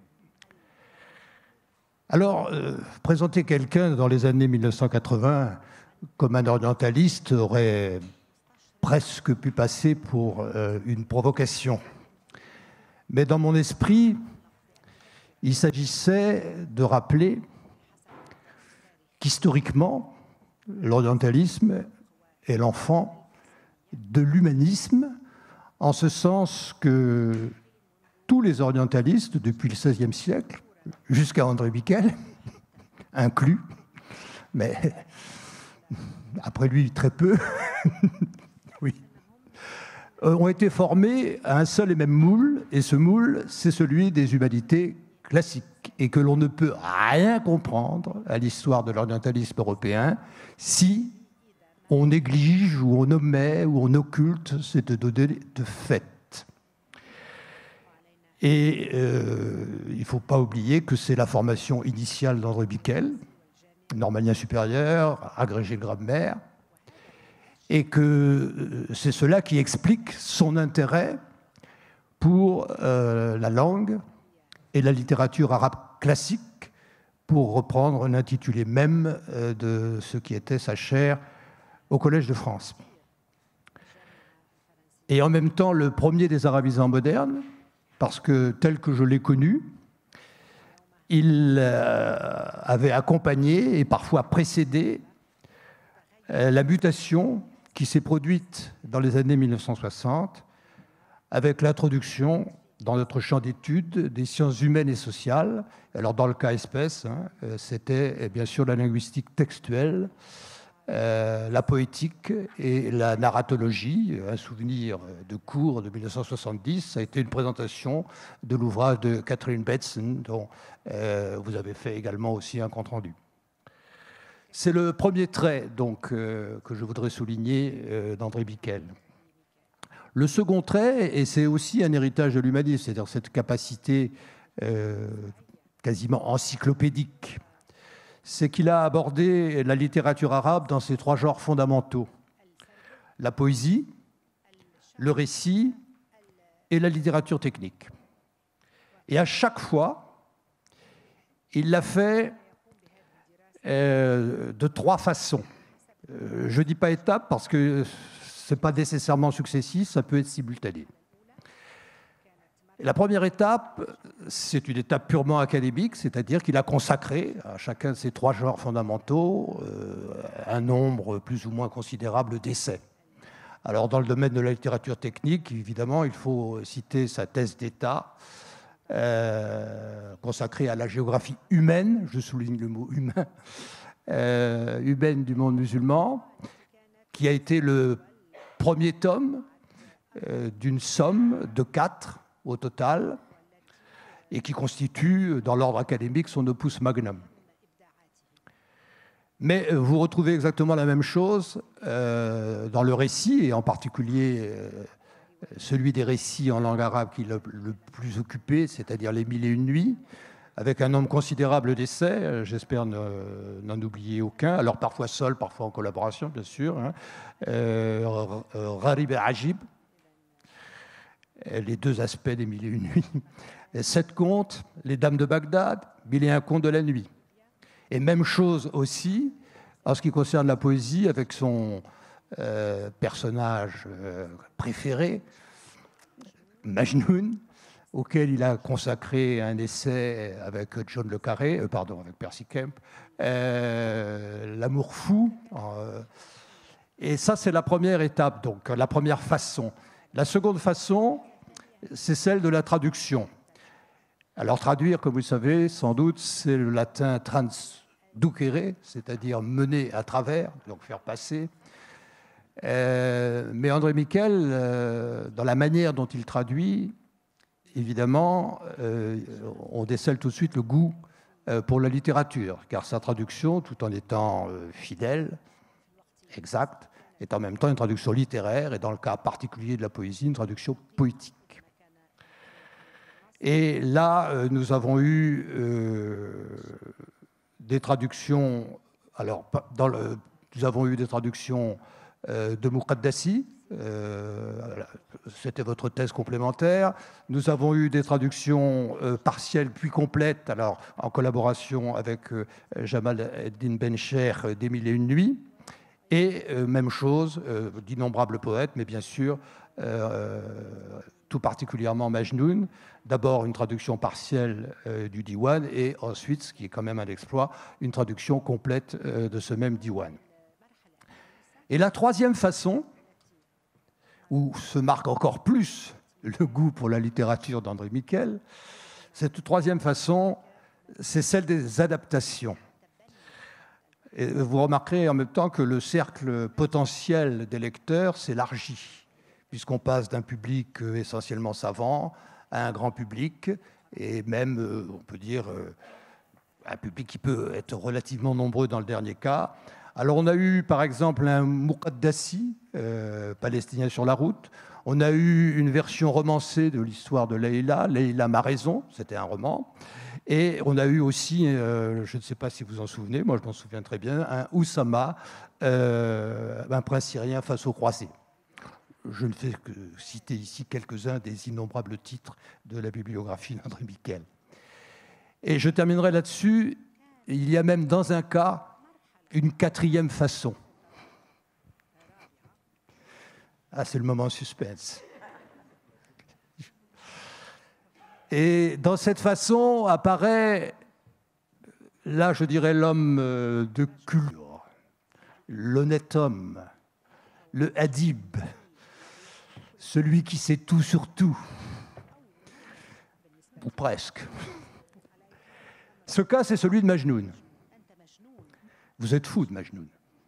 Alors, euh, présenter quelqu'un dans les années mille neuf cent quatre-vingts comme un orientaliste aurait presque pu passer pour euh, une provocation. Mais dans mon esprit, il s'agissait de rappeler qu'historiquement, l'orientalisme est l'enfant de l'humanisme, en ce sens que tous les orientalistes, depuis le seizième siècle, jusqu'à André Biquel, inclus, mais après lui très peu, oui, ont été formés à un seul et même moule, et ce moule, c'est celui des humanités classiques, et que l'on ne peut rien comprendre à l'histoire de l'orientalisme européen si on néglige ou on omet ou on occulte cette donnée de fait. Et euh, il ne faut pas oublier que c'est la formation initiale d'André Biquel, normalien supérieur, agrégé de grammaire, et que c'est cela qui explique son intérêt pour euh, la langue et la littérature arabe classique, pour reprendre l'intitulé même euh, de ce qui était sa chaire au Collège de France. Et en même temps, le premier des arabisants modernes, parce que tel que je l'ai connu, il euh, avait accompagné et parfois précédé euh, la mutation qui s'est produite dans les années mille neuf cent soixante avec l'introduction dans notre champ d'études des sciences humaines et sociales. Alors dans le cas espèce, hein, c'était bien sûr la linguistique textuelle, Euh, la poétique et la narratologie. Un souvenir de cours de mille neuf cent soixante-dix, ça a été une présentation de l'ouvrage de Catherine Bateson, dont euh, vous avez fait également aussi un compte-rendu. C'est le premier trait donc, euh, que je voudrais souligner euh, d'André Biquel. Le second trait, et c'est aussi un héritage de l'humanisme, c'est-à-dire cette capacité euh, quasiment encyclopédique, c'est qu'il a abordé la littérature arabe dans ses trois genres fondamentaux: la poésie, le récit et la littérature technique. Et à chaque fois, il l'a fait euh, de trois façons. Euh, je ne dis pas étape parce que ce n'est pas nécessairement successif, ça peut être simultané. La première étape, c'est une étape purement académique, c'est-à-dire qu'il a consacré à chacun de ces trois genres fondamentaux euh, un nombre plus ou moins considérable d'essais. Alors, dans le domaine de la littérature technique, évidemment, il faut citer sa thèse d'État euh, consacré à la géographie humaine, je souligne le mot humain, euh, humaine du monde musulman, qui a été le premier tome euh, d'une somme de quatre au total, et qui constitue, dans l'ordre académique, son opus magnum. Mais vous retrouvez exactement la même chose euh, dans le récit, et en particulier euh, celui des récits en langue arabe qui est le, le plus occupé, c'est-à-dire les Mille et une nuits, avec un nombre considérable d'essais, j'espère n'en oublier aucun, alors parfois seul, parfois en collaboration, bien sûr, hein. euh, Gharib et Ajib, les deux aspects des Mille et une nuits, sept contes, les Dames de Bagdad, Mille et un contes de la nuit. Et même chose aussi en ce qui concerne la poésie, avec son euh, personnage euh, préféré, Majnoun, auquel il a consacré un essai avec John le Carré, euh, pardon, avec Percy Kemp, euh, L'amour fou. Euh, et ça, c'est la première étape, donc la première façon. La seconde façon, c'est celle de la traduction. Alors traduire, comme vous le savez, sans doute, c'est le latin transducere, c'est-à-dire mener à travers, donc faire passer. Euh, mais André Miquel, euh, dans la manière dont il traduit, évidemment, euh, on décèle tout de suite le goût euh, pour la littérature, car sa traduction, tout en étant euh, fidèle, exacte, est en même temps une traduction littéraire, et dans le cas particulier de la poésie, une traduction poétique. Et là, euh, nous avons eu euh, des traductions. Alors, dans le, nous avons eu des traductions euh, de Muqaddasi. Euh, C'était votre thèse complémentaire. Nous avons eu des traductions euh, partielles puis complètes, alors en collaboration avec euh, Jamal Eddin Bencher euh, des Mille et une nuits. Et euh, même chose, euh, d'innombrables poètes, mais bien sûr. Euh, tout particulièrement Majnoun, d'abord une traduction partielle euh, du diwan et ensuite, ce qui est quand même un exploit, une traduction complète euh, de ce même diwan. Et la troisième façon, où se marque encore plus le goût pour la littérature d'André Miquel, cette troisième façon, c'est celle des adaptations. Et vous remarquerez en même temps que le cercle potentiel des lecteurs s'élargit, puisqu'on passe d'un public essentiellement savant à un grand public, et même, on peut dire, un public qui peut être relativement nombreux dans le dernier cas. Alors on a eu, par exemple, un Muqaddasi, euh, palestinien sur la route. On a eu une version romancée de l'histoire de Leïla, Leïla m'a raison, c'était un roman. Et on a eu aussi, euh, je ne sais pas si vous en souvenez, moi je m'en souviens très bien, un Oussama, euh, un prince syrien face aux croisés. Je ne fais que citer ici quelques-uns des innombrables titres de la bibliographie d'André Miquel. Et je terminerai là-dessus. Il y a même dans un cas une quatrième façon. Ah, c'est le moment suspense. Et dans cette façon apparaît, là je dirais l'homme de culture, l'honnête homme, le hadib, celui qui sait tout sur tout, ou presque. Ce cas, c'est celui de Majnoun. Vous êtes fou de Majnoun.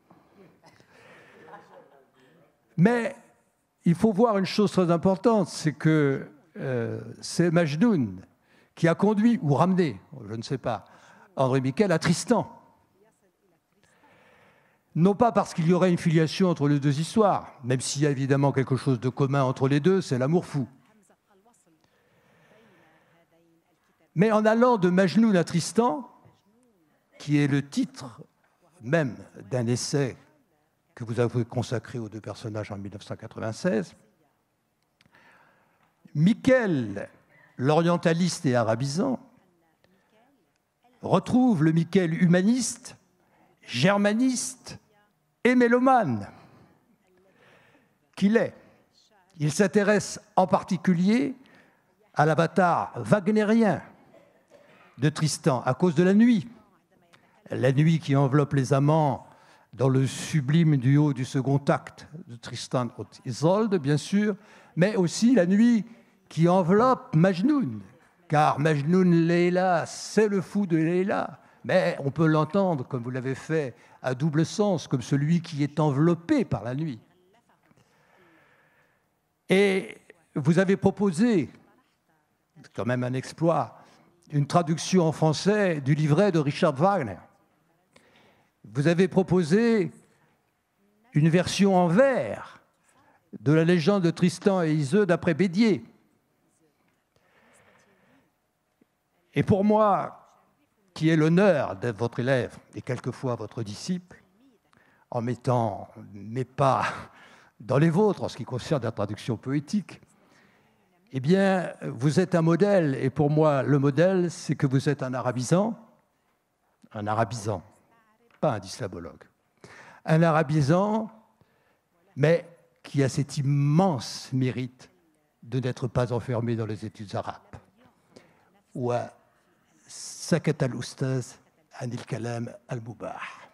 Mais il faut voir une chose très importante, c'est que euh, c'est Majnoun qui a conduit, ou ramené, je ne sais pas, André Miquel à Tristan. Non pas parce qu'il y aurait une filiation entre les deux histoires, même s'il y a évidemment quelque chose de commun entre les deux, c'est l'amour fou. Mais en allant de Majnoun à Tristan, qui est le titre même d'un essai que vous avez consacré aux deux personnages en mille neuf cent quatre-vingt-seize, Miquel, l'orientaliste et arabisant, retrouve le Miquel humaniste, germaniste et mélomane qu'il est. Il s'intéresse en particulier à l'avatar wagnérien de Tristan à cause de la nuit. La nuit qui enveloppe les amants dans le sublime duo du second acte de Tristan et Isolde, bien sûr, mais aussi la nuit qui enveloppe Majnoun, car Majnoun Leila, c'est le fou de Leila. Mais on peut l'entendre, comme vous l'avez fait, à double sens, comme celui qui est enveloppé par la nuit. Et vous avez proposé, c'est quand même un exploit, une traduction en français du livret de Richard Wagner. Vous avez proposé une version en vers de la légende de Tristan et Iseult d'après Bédier. Et pour moi, qui ai l'honneur d'être votre élève et quelquefois votre disciple, en mettant mes pas dans les vôtres en ce qui concerne la traduction poétique, eh bien, vous êtes un modèle. Et pour moi, le modèle, c'est que vous êtes un arabisant, un arabisant, pas un dyslamologue, un arabisant, mais qui a cet immense mérite de n'être pas enfermé dans les études arabes. Ou à سكت الأستاذ عن الكلام المباح.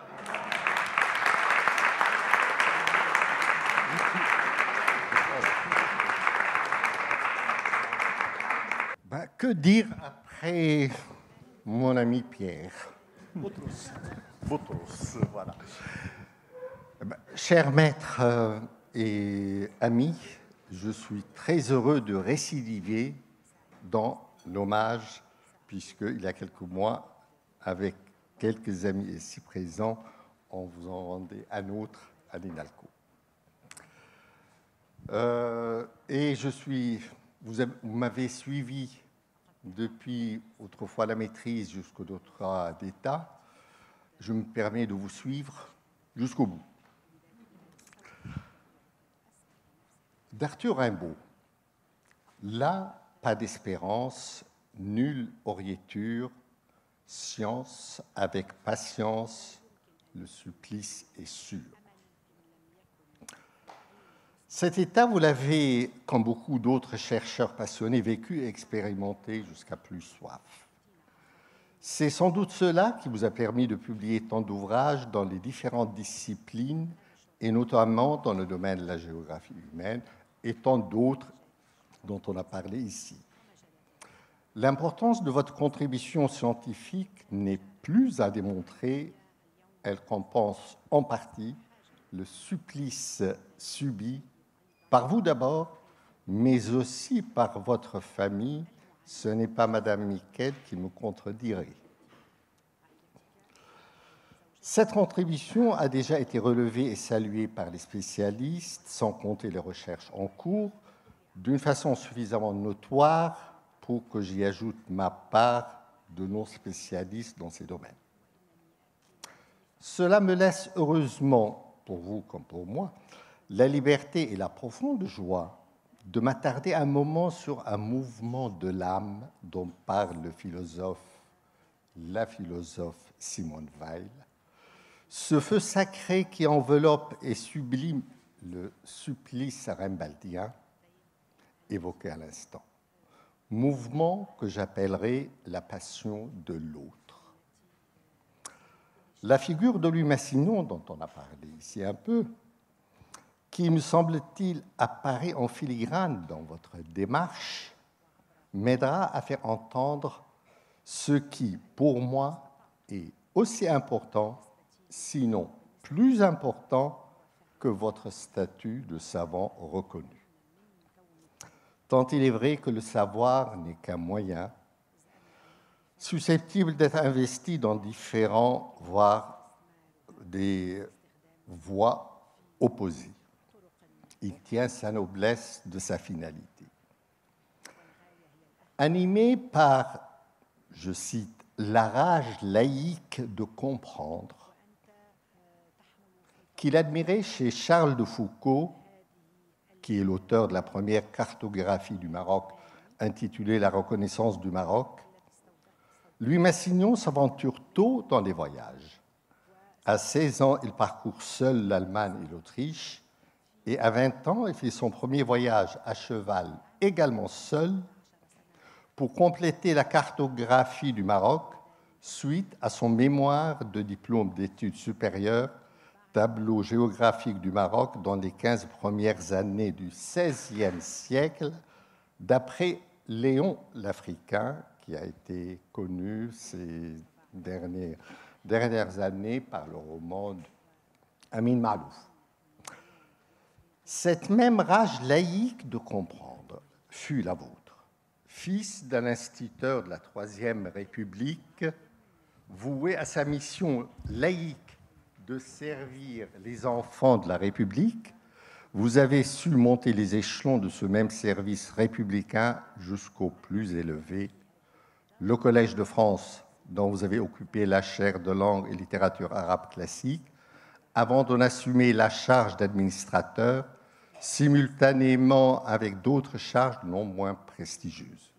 Ben, que dire après mon ami Pierre Boutros. Boutros, voilà. Ben, cher maître euh, et ami, je suis très heureux de récidiver dans l'hommage, puisqu'il y a quelques mois, avec quelques amis ici présents, on vous en rendait un autre à l'INALCO. Euh, et je suis, vous, avez, vous m'avez suivi depuis autrefois la maîtrise jusqu'au doctorat d'État. Je me permets de vous suivre jusqu'au bout. D'Arthur Rimbaud, là, pas d'espérance, nulle oriéture, science avec patience, le supplice est sûr. Cet état, vous l'avez, comme beaucoup d'autres chercheurs passionnés, vécu et expérimenté jusqu'à plus soif. C'est sans doute cela qui vous a permis de publier tant d'ouvrages dans les différentes disciplines, et notamment dans le domaine de la géographie humaine, et tant d'autres dont on a parlé ici. L'importance de votre contribution scientifique n'est plus à démontrer, elle compense en partie le supplice subi par vous d'abord, mais aussi par votre famille. Ce n'est pas Madame Miquel qui me contredirait. Cette contribution a déjà été relevée et saluée par les spécialistes, sans compter les recherches en cours, d'une façon suffisamment notoire pour que j'y ajoute ma part de non-spécialistes dans ces domaines. Cela me laisse heureusement, pour vous comme pour moi, la liberté et la profonde joie de m'attarder un moment sur un mouvement de l'âme dont parle le philosophe, la philosophe Simone Weil, ce feu sacré qui enveloppe et sublime le supplice rimbaldien évoqué à l'instant. Mouvement que j'appellerai la passion de l'autre. La figure de Louis Massignon, dont on a parlé ici un peu, qui, me semble-t-il, apparaît en filigrane dans votre démarche, m'aidera à faire entendre ce qui, pour moi, est aussi important, sinon plus important, que votre statut de savant reconnu. Tant il est vrai que le savoir n'est qu'un moyen, susceptible d'être investi dans différents, voire des voies opposées. Il tient sa noblesse de sa finalité. Animé par, je cite, la rage laïque de comprendre, qu'il admirait chez Charles de Foucault, qui est l'auteur de la première cartographie du Maroc, intitulée « La reconnaissance du Maroc », Louis Massignon s'aventure tôt dans les voyages. À seize ans, il parcourt seul l'Allemagne et l'Autriche, et à vingt ans, il fait son premier voyage à cheval, également seul, pour compléter la cartographie du Maroc, suite à son mémoire de diplôme d'études supérieures, tableau géographique du Maroc dans les quinze premières années du seizième siècle, d'après Léon l'Africain, qui a été connu ces dernières, dernières années par le roman d'Amin Maalouf. Cette même rage laïque de comprendre fut la vôtre. Fils d'un instituteur de la Troisième République, voué à sa mission laïque de servir les enfants de la République, vous avez su monter les échelons de ce même service républicain jusqu'au plus élevé, le Collège de France, dont vous avez occupé la chaire de langue et littérature arabe classique, avant d'en assumer la charge d'administrateur, simultanément avec d'autres charges non moins prestigieuses.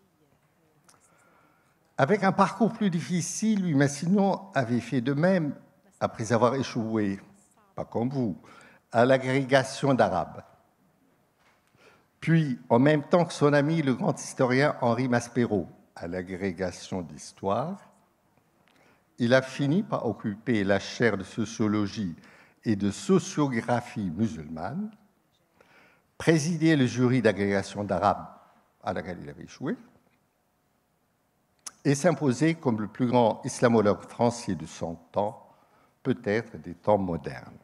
Avec un parcours plus difficile, Louis Massignon avait fait de même après avoir échoué, pas comme vous, à l'agrégation d'arabe. Puis, en même temps que son ami, le grand historien Henri Maspero, à l'agrégation d'histoire, il a fini par occuper la chaire de sociologie et de sociographie musulmane, présider le jury d'agrégation d'arabe à laquelle il avait échoué, et s'imposer comme le plus grand islamologue français de son temps, peut-être des temps modernes.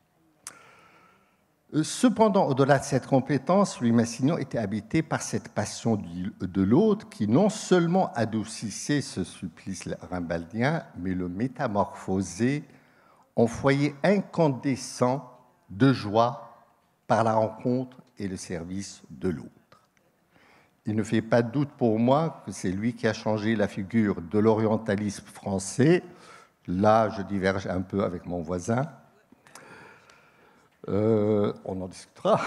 Cependant, au-delà de cette compétence, Louis Massignon était habité par cette passion de l'autre qui non seulement adoucissait ce supplice rimbaldien, mais le métamorphosait en foyer incandescent de joie par la rencontre et le service de l'autre. Il ne fait pas de doute pour moi que c'est lui qui a changé la figure de l'orientalisme français. Là, je diverge un peu avec mon voisin. Euh, on en discutera.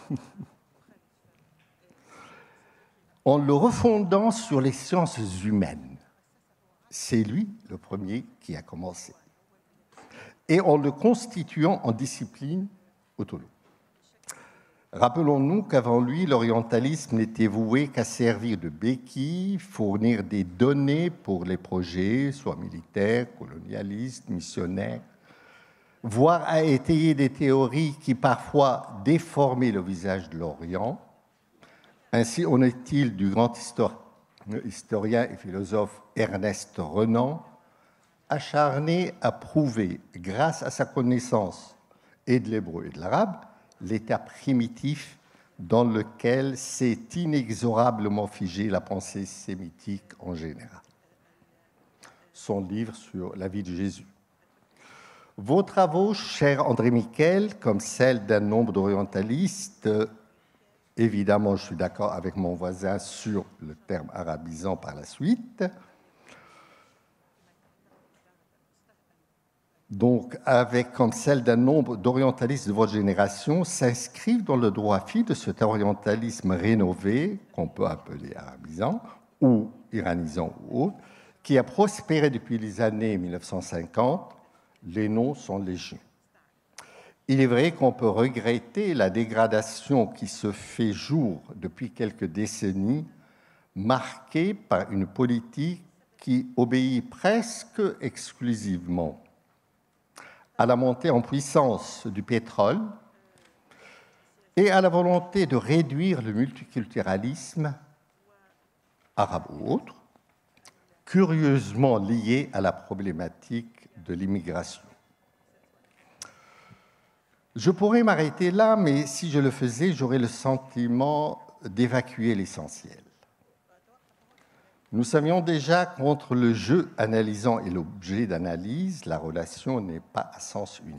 En le refondant sur les sciences humaines. C'est lui le premier qui a commencé. Et en le constituant en discipline autonome. Rappelons-nous qu'avant lui, l'orientalisme n'était voué qu'à servir de béquille, fournir des données pour les projets, soit militaires, colonialistes, missionnaires, voire à étayer des théories qui parfois déformaient le visage de l'Orient. Ainsi en est-il du grand historien et philosophe Ernest Renan, acharné à prouver, grâce à sa connaissance et de l'hébreu et de l'arabe, l'état primitif dans lequel s'est inexorablement figée la pensée sémitique en général. Son livre sur la vie de Jésus. Vos travaux, cher André Miquel, comme celles d'un nombre d'orientalistes, évidemment, je suis d'accord avec mon voisin sur le terme arabisant par la suite, donc avec comme celle d'un nombre d'orientalistes de votre génération, s'inscrivent dans le droit fil de cet orientalisme rénové, qu'on peut appeler arabisant, ou iranisant ou autre, qui a prospéré depuis les années mille neuf cent cinquante. Les noms sont légion. Il est vrai qu'on peut regretter la dégradation qui se fait jour depuis quelques décennies, marquée par une politique qui obéit presque exclusivement à la montée en puissance du pétrole et à la volonté de réduire le multiculturalisme, arabe ou autre, curieusement lié à la problématique de l'immigration. Je pourrais m'arrêter là, mais si je le faisais, j'aurais le sentiment d'évacuer l'essentiel. Nous savions déjà qu'entre le jeu analysant et l'objet d'analyse, la relation n'est pas à sens unique.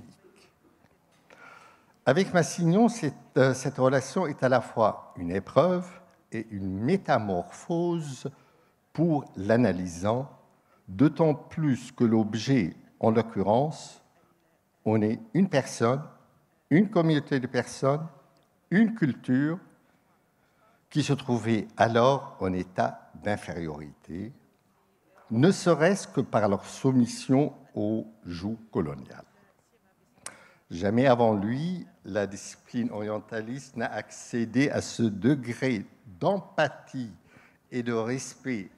Avec Massignon, cette, euh, cette relation est à la fois une épreuve et une métamorphose pour l'analysant, d'autant plus que l'objet, en l'occurrence, on est une personne, une communauté de personnes, une culture qui se trouvait alors en état d'infériorité, ne serait-ce que par leur soumission au joug colonial. Jamais avant lui, la discipline orientaliste n'a accédé à ce degré d'empathie et de respect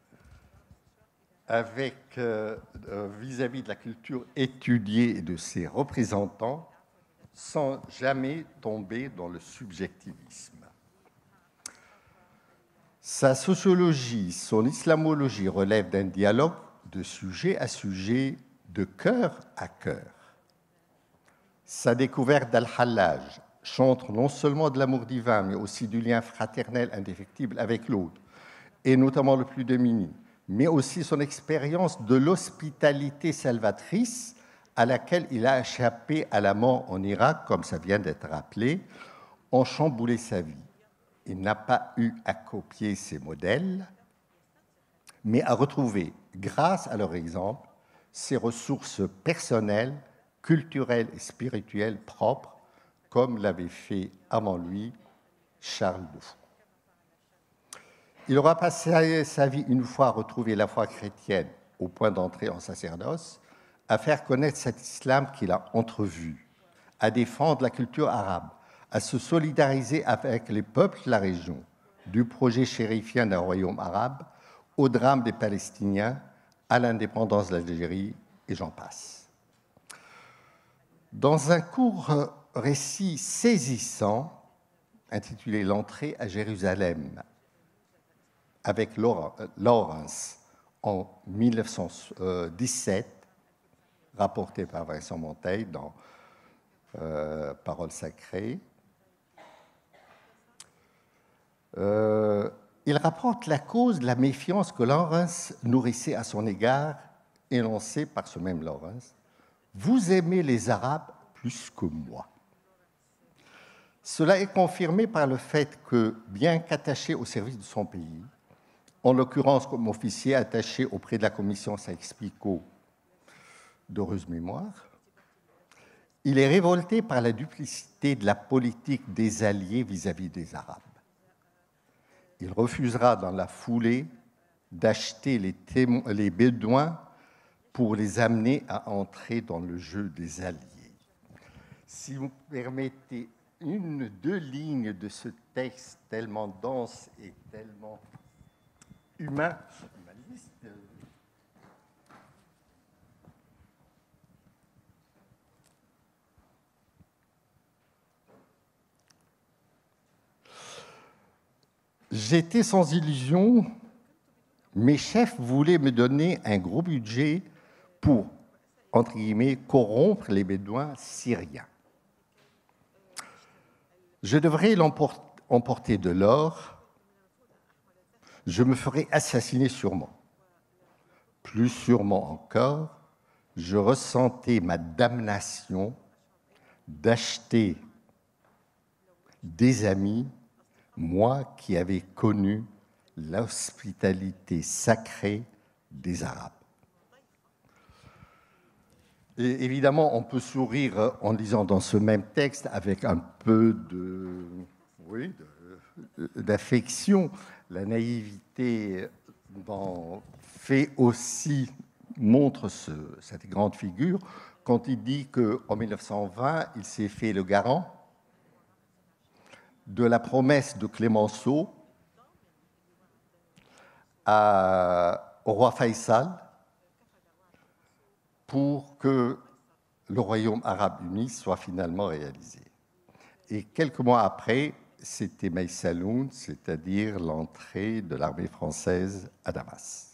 avec, euh, vis-à-vis de la culture étudiée et de ses représentants, sans jamais tomber dans le subjectivisme. Sa sociologie, son islamologie relèvent d'un dialogue de sujet à sujet, de cœur à cœur. Sa découverte d'Al-Hallaj chante non seulement de l'amour divin, mais aussi du lien fraternel indéfectible avec l'autre, et notamment le plus démuni, mais aussi son expérience de l'hospitalité salvatrice à laquelle il a échappé à la mort en Irak, comme ça vient d'être rappelé, ont chamboulé sa vie. Il n'a pas eu à copier ces modèles, mais à retrouver, grâce à leur exemple, ses ressources personnelles, culturelles et spirituelles propres, comme l'avait fait avant lui Charles de Foucault. Il aura passé sa vie, une fois retrouvé la foi chrétienne au point d'entrer en sacerdoce, à faire connaître cet islam qu'il a entrevu, à défendre la culture arabe, à se solidariser avec les peuples de la région, du projet chérifien d'un royaume arabe, au drame des Palestiniens, à l'indépendance de l'Algérie, et j'en passe. Dans un court récit saisissant, intitulé « L'entrée à Jérusalem », avec Lawrence en mille neuf cent dix-sept, rapporté par Vincent Monteil dans euh, Paroles sacrées, Euh, il rapporte la cause de la méfiance que Lawrence nourrissait à son égard, énoncée par ce même Lawrence. « Vous aimez les Arabes plus que moi. » Cela est confirmé par le fait que, bien qu'attaché au service de son pays, en l'occurrence comme officier attaché auprès de la commission Sykes-Picot d'heureuse mémoire, il est révolté par la duplicité de la politique des Alliés vis-à-vis des Arabes. Il refusera dans la foulée d'acheter les, les Bédouins pour les amener à entrer dans le jeu des Alliés. Si vous permettez une, deux lignes de ce texte tellement dense et tellement humain, humaniste, j'étais sans illusion, mes chefs voulaient me donner un gros budget pour, entre guillemets, corrompre les Bédouins syriens. Je devrais emporter de l'or, je me ferai assassiner sûrement. Plus sûrement encore, je ressentais ma damnation d'acheter des amis, moi qui avais connu l'hospitalité sacrée des Arabes. Et évidemment, on peut sourire en lisant dans ce même texte avec un peu de, oui, d'affection. La naïveté dans, fait aussi, montre ce, cette grande figure quand il dit qu'en mille neuf cent vingt, il s'est fait le garant de la promesse de Clémenceau à, au roi Faisal pour que le royaume arabe uni soit finalement réalisé. Et quelques mois après, c'était Maïsaloun, c'est-à-dire l'entrée de l'armée française à Damas.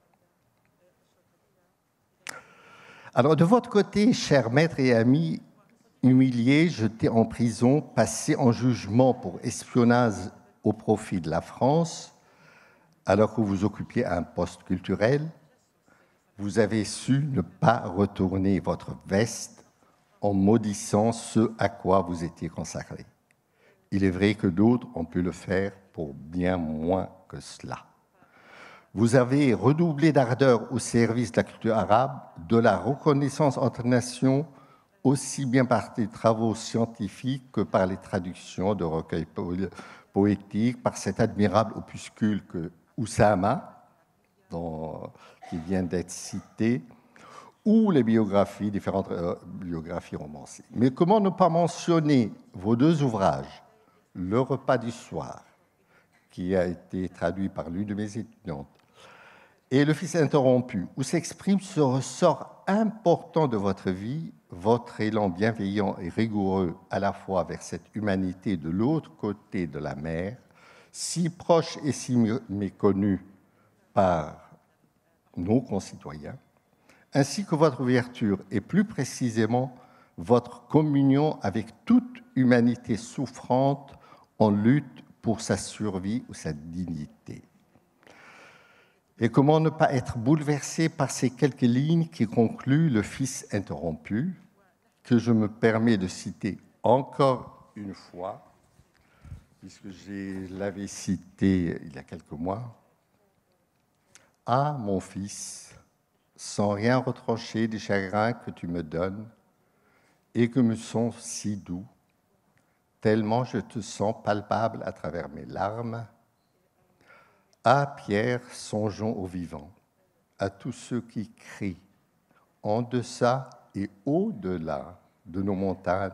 Alors, de votre côté, chers maîtres et amis, humilié, jeté en prison, passé en jugement pour espionnage au profit de la France, alors que vous occupiez un poste culturel, vous avez su ne pas retourner votre veste en maudissant ce à quoi vous étiez consacré. Il est vrai que d'autres ont pu le faire pour bien moins que cela. Vous avez redoublé d'ardeur au service de la culture arabe, de la reconnaissance entre nations, aussi bien par des travaux scientifiques que par les traductions de recueils poétiques, par cet admirable opuscule que Oussama, dont, qui vient d'être cité, ou les biographies, différentes euh, biographies romancées. Mais comment ne pas mentionner vos deux ouvrages, Le repas du soir, qui a été traduit par l'une de mes étudiantes, et Le Fils interrompu, où s'exprime ce ressort important de votre vie, votre élan bienveillant et rigoureux à la fois vers cette humanité de l'autre côté de la mer, si proche et si méconnu par nos concitoyens, ainsi que votre ouverture et plus précisément votre communion avec toute humanité souffrante en lutte pour sa survie ou sa dignité. Et comment ne pas être bouleversé par ces quelques lignes qui concluent le Fils interrompu, que je me permets de citer encore une fois, puisque je l'avais cité il y a quelques mois. « Ah, mon fils, sans rien retrancher des chagrins que tu me donnes et que me sont si doux, tellement je te sens palpable à travers mes larmes. Ah, Pierre, songeons aux vivants, à tous ceux qui crient en deçà et au-delà de nos montagnes.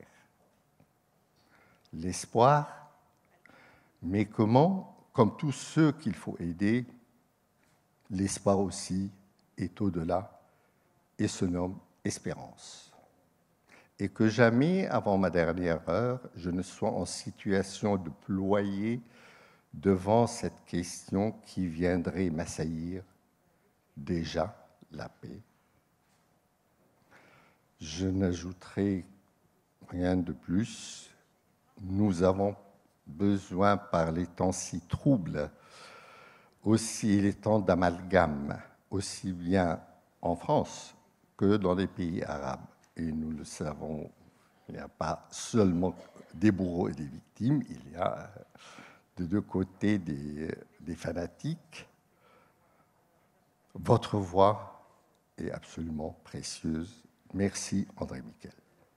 L'espoir, mais comment, comme tous ceux qu'il faut aider, l'espoir aussi est au-delà et se nomme espérance. Et que jamais, avant ma dernière heure, je ne sois en situation de ployer devant cette question qui viendrait m'assaillir, déjà la paix. Je n'ajouterai rien de plus. Nous avons besoin, par les temps si troubles, aussi les temps d'amalgame, aussi bien en France que dans les pays arabes. Et nous le savons, il n'y a pas seulement des bourreaux et des victimes, il y a de deux côtés des, des fanatiques. Votre voix est absolument précieuse. Merci, André Miquel.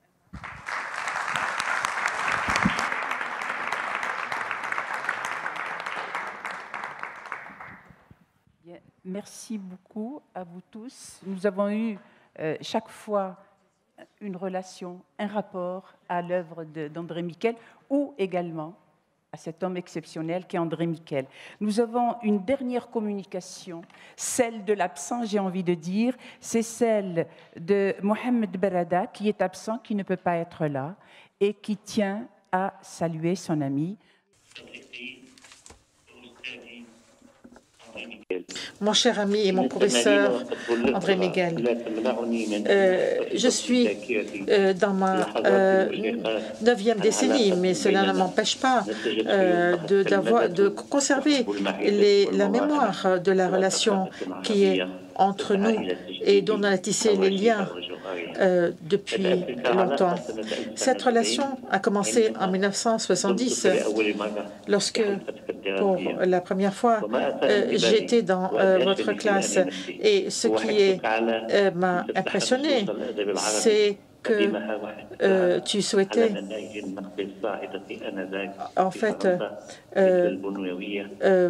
Bien, merci beaucoup à vous tous. Nous avons eu euh, chaque fois une relation, un rapport à l'œuvre d'André Miquel ou également à cet homme exceptionnel qu'est André Miquel. Nous avons une dernière communication, celle de l'absent, j'ai envie de dire, c'est celle de Mohamed Barada, qui est absent, qui ne peut pas être là, et qui tient à saluer son ami. Mon cher ami et mon professeur André Miquel, euh, je suis euh, dans ma euh, neuvième décennie, mais cela ne m'empêche pas euh, de, de conserver les, la mémoire de la relation qui est entre nous et dont on a tissé les liens euh, depuis longtemps. Cette relation a commencé en mille neuf cent soixante-dix, lorsque, pour la première fois, euh, j'étais dans euh, votre classe. Et ce qui euh, m'a impressionné, c'est que euh, tu souhaitais, en fait, euh, euh,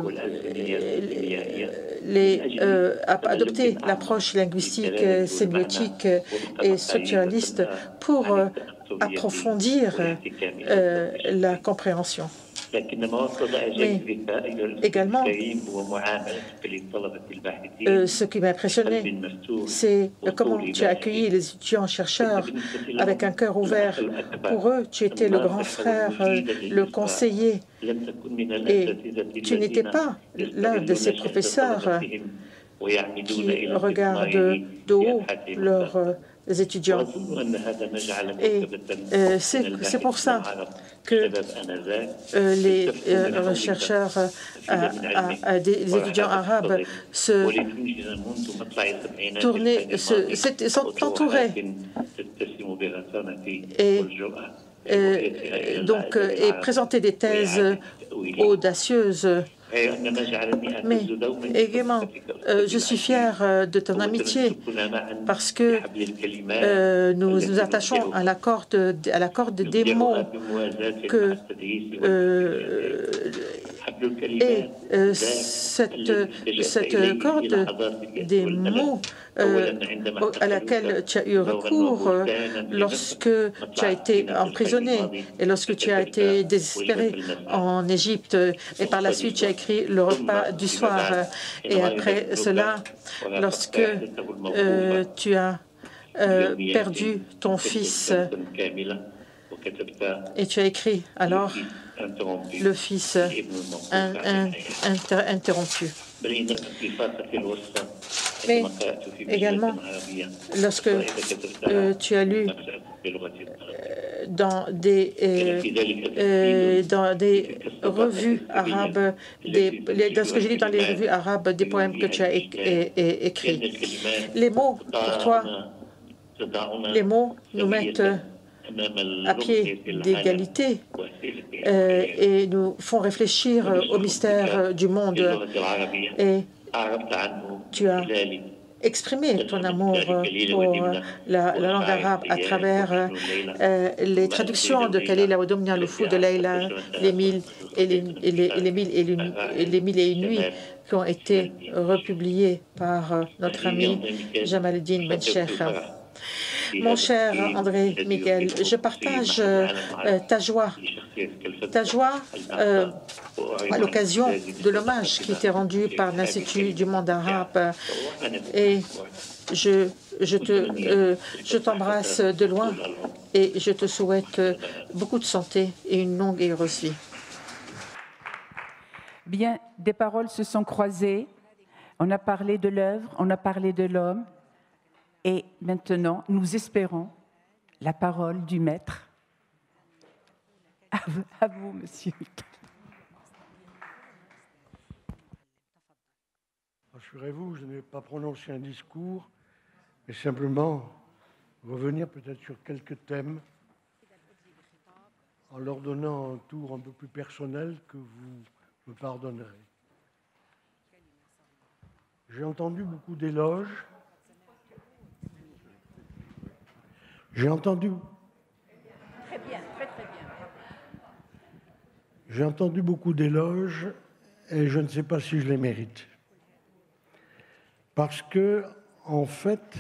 les, euh, adopter l'approche linguistique, sémiotique et structuraliste pour euh, approfondir euh, la compréhension. Mais également, euh, ce qui m'a impressionné, c'est comment tu as accueilli les étudiants-chercheurs avec un cœur ouvert. Pour eux, tu étais le grand frère, euh, le conseiller, et tu n'étais pas l'un de ces professeurs qui regardent de haut leurs euh, étudiants. Et euh, c'est pour ça que euh, les euh, chercheurs, euh, à, à des les étudiants arabes se tournaient, se, sont entourés et euh, donc euh, et présentaient des thèses audacieuses. Mais également, euh, je suis fier euh, de ton amitié parce que euh, nous nous attachons à la corde, à la corde des mots que euh, et euh, cette, cette corde des mots euh, à laquelle tu as eu recours euh, lorsque tu as été emprisonné et lorsque tu as été désespéré en Égypte et par la suite tu as écrit le repas du soir et après cela lorsque euh, tu as euh, perdu ton fils Et tu as écrit alors le fils in, in, inter, interrompu. Mais également, lorsque euh, tu as lu euh, dans, des, euh, euh, dans des revues arabes, des, les, dans ce que j'ai lu dans les revues arabes, des poèmes que tu as é, é, é, écrits, les mots, pour toi, les mots nous mettent à pied d'égalité euh, et nous font réfléchir au mystère du monde. Et tu as exprimé ton amour pour la, la langue arabe à travers euh, les traductions de Khalil Aoudomnia, le fou de Leïla, les mille et les, et les, et les mille et, l'une, et les mille et une nuits qui ont été republiées par notre ami Jamal el-Din Ben Cheikh. Mon cher André Miguel, je partage euh, ta joie, ta joie euh, à l'occasion de l'hommage qui était rendu par l'Institut du monde arabe. Et je, je te, euh, je t'embrasse de loin et je te souhaite beaucoup de santé et une longue et heureuse vie. Bien, des paroles se sont croisées. On a parlé de l'œuvre, on a parlé de l'homme. Et maintenant, nous espérons la parole du maître. À vous, à vous monsieur. Rassurez-vous, je ne vais pas prononcer un discours, mais simplement revenir peut-être sur quelques thèmes en leur donnant un tour un peu plus personnel que vous me pardonnerez. J'ai entendu beaucoup d'éloges. J'ai entendu... Très bien, très très bien. J'ai entendu beaucoup d'éloges et je ne sais pas si je les mérite. Parce que, en fait,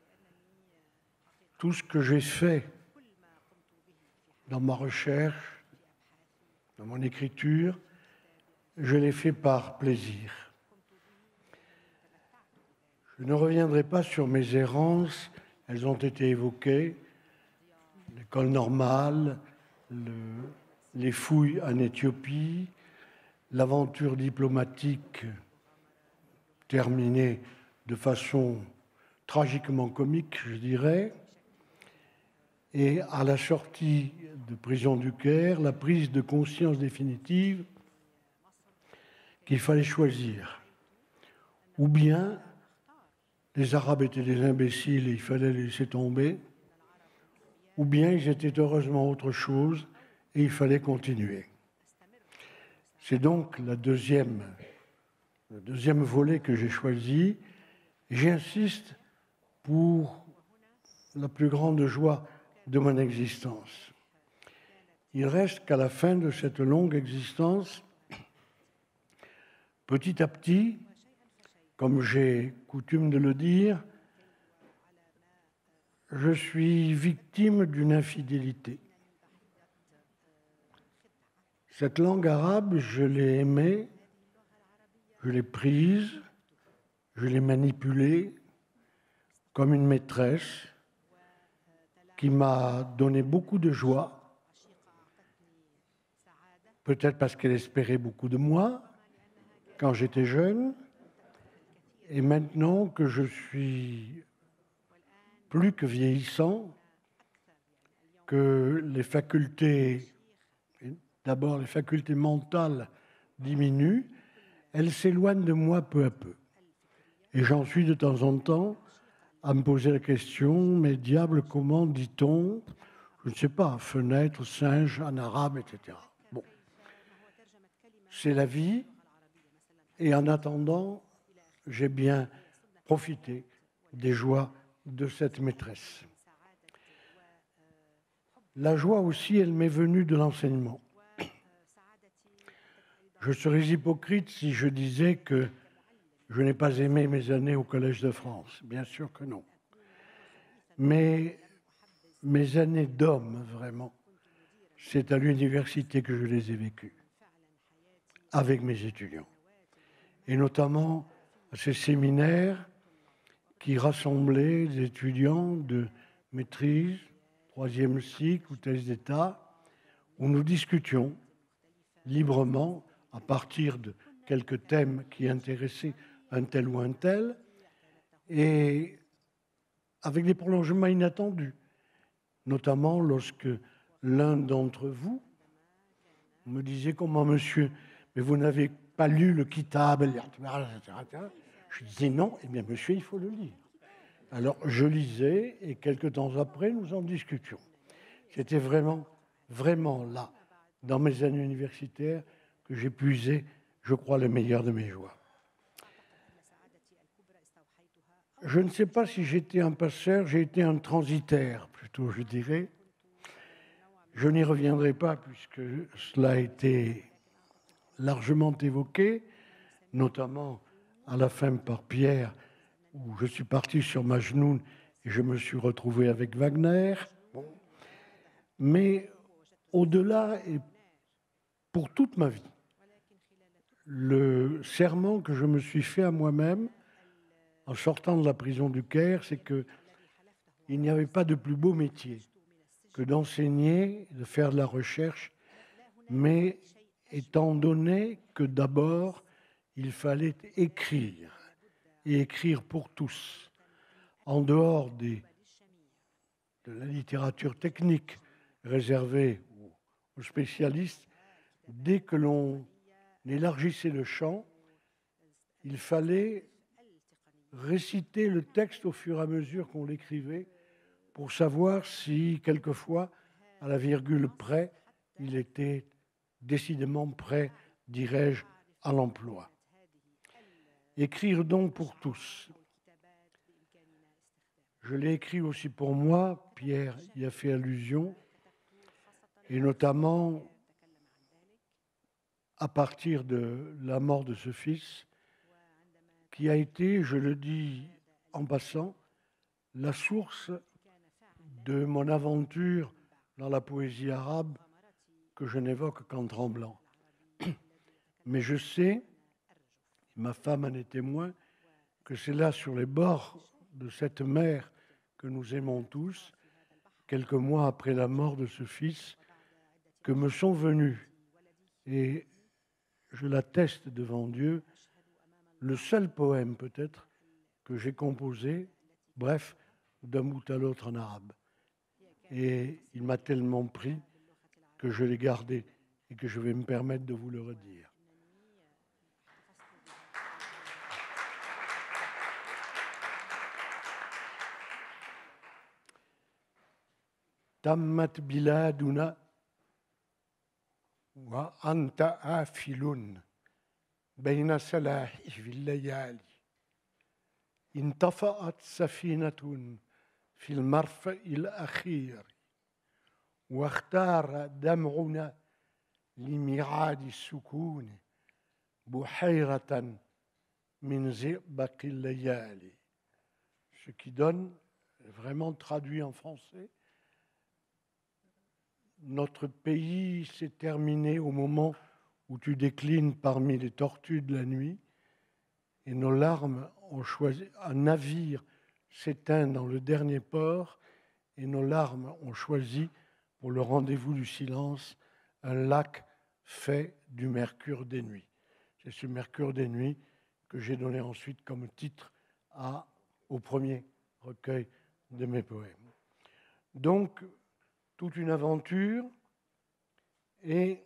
tout ce que j'ai fait dans ma recherche, dans mon écriture, je l'ai fait par plaisir. Je ne reviendrai pas sur mes errances, elles ont été évoquées, l'école normale, le, les fouilles en Éthiopie, l'aventure diplomatique terminée de façon tragiquement comique, je dirais, et à la sortie de prison du Caire, la prise de conscience définitive qu'il fallait choisir. Ou bien les Arabes étaient des imbéciles et il fallait les laisser tomber, ou bien ils étaient heureusement autre chose et il fallait continuer. C'est donc la deuxième, le deuxième volet que j'ai choisi. J'insiste pour la plus grande joie de mon existence. Il reste qu'à la fin de cette longue existence, petit à petit, comme j'ai coutume de le dire, je suis victime d'une infidélité. Cette langue arabe, je l'ai aimée, je l'ai prise, je l'ai manipulée comme une maîtresse qui m'a donné beaucoup de joie, peut-être parce qu'elle espérait beaucoup de moi quand j'étais jeune, et maintenant que je suis plus que vieillissant, que les facultés, d'abord les facultés mentales diminuent, elle s'éloigne de moi peu à peu. Et j'en suis de temps en temps à me poser la question, mais diable, comment dit-on, je ne sais pas, fenêtre, singe, en arabe, et cetera. Bon, c'est la vie, et en attendant, j'ai bien profité des joies de cette maîtresse. La joie aussi, elle m'est venue de l'enseignement. Je serais hypocrite si je disais que je n'ai pas aimé mes années au Collège de France. Bien sûr que non. Mais mes années d'homme, vraiment, c'est à l'université que je les ai vécues, avec mes étudiants. Et notamment à ces séminaires qui rassemblaient des étudiants de maîtrise, troisième cycle ou thèse d'État, où nous discutions librement à partir de quelques thèmes qui intéressaient un tel ou un tel, et avec des prolongements inattendus, notamment lorsque l'un d'entre vous me disait comment, monsieur, mais vous n'avez pas lu le Kitab, et cetera. Je disais non, eh bien monsieur, il faut le lire. Alors je lisais et quelques temps après, nous en discutions. C'était vraiment, vraiment là, dans mes années universitaires, que j'ai puisé, je crois, le meilleur de mes joies. Je ne sais pas si j'étais un passeur, j'ai été un transitaire, plutôt, je dirais. Je n'y reviendrai pas puisque cela a été largement évoqué, notamment à la fin par Pierre, où je suis parti sur Majnoun et je me suis retrouvé avec Wagner. Bon. Mais au-delà, et pour toute ma vie, le serment que je me suis fait à moi-même en sortant de la prison du Caire, c'est qu'il n'y avait pas de plus beau métier que d'enseigner, de faire de la recherche, mais étant donné que d'abord, il fallait écrire, et écrire pour tous, en dehors des, de la littérature technique réservée aux spécialistes. Dès que l'on élargissait le champ, il fallait réciter le texte au fur et à mesure qu'on l'écrivait pour savoir si, quelquefois, à la virgule près, il était décidément prêt, dirais-je, à l'emploi. Écrire donc pour tous. Je l'ai écrit aussi pour moi, Pierre y a fait allusion, et notamment à partir de la mort de ce fils, qui a été, je le dis en passant, la source de mon aventure dans la poésie arabe que je n'évoque qu'en tremblant. Mais je sais, ma femme en est témoin, que c'est là, sur les bords de cette mer que nous aimons tous, quelques mois après la mort de ce fils, que me sont venus, et je l'atteste devant Dieu, le seul poème peut-être que j'ai composé, bref, d'un bout à l'autre en arabe. Et il m'a tellement pris que je l'ai gardé et que je vais me permettre de vous le redire. Tammat biladuna wa anta afilun bayna salahifi al-layali intafa'at safinatun في المرفأ الأخير واختار دمعنا لميعاد السكون بحيرة من زئبق الليالي. Ce qui donne, vraiment traduit en français, notre pays s'est terminé au moment où tu déclines parmi les tortues de la nuit et nos larmes ont choisi un navire s'éteint dans le dernier port et nos larmes ont choisi pour le rendez-vous du silence un lac fait du mercure des nuits. C'est ce mercure des nuits que j'ai donné ensuite comme titre à, au premier recueil de mes poèmes. Donc, toute une aventure et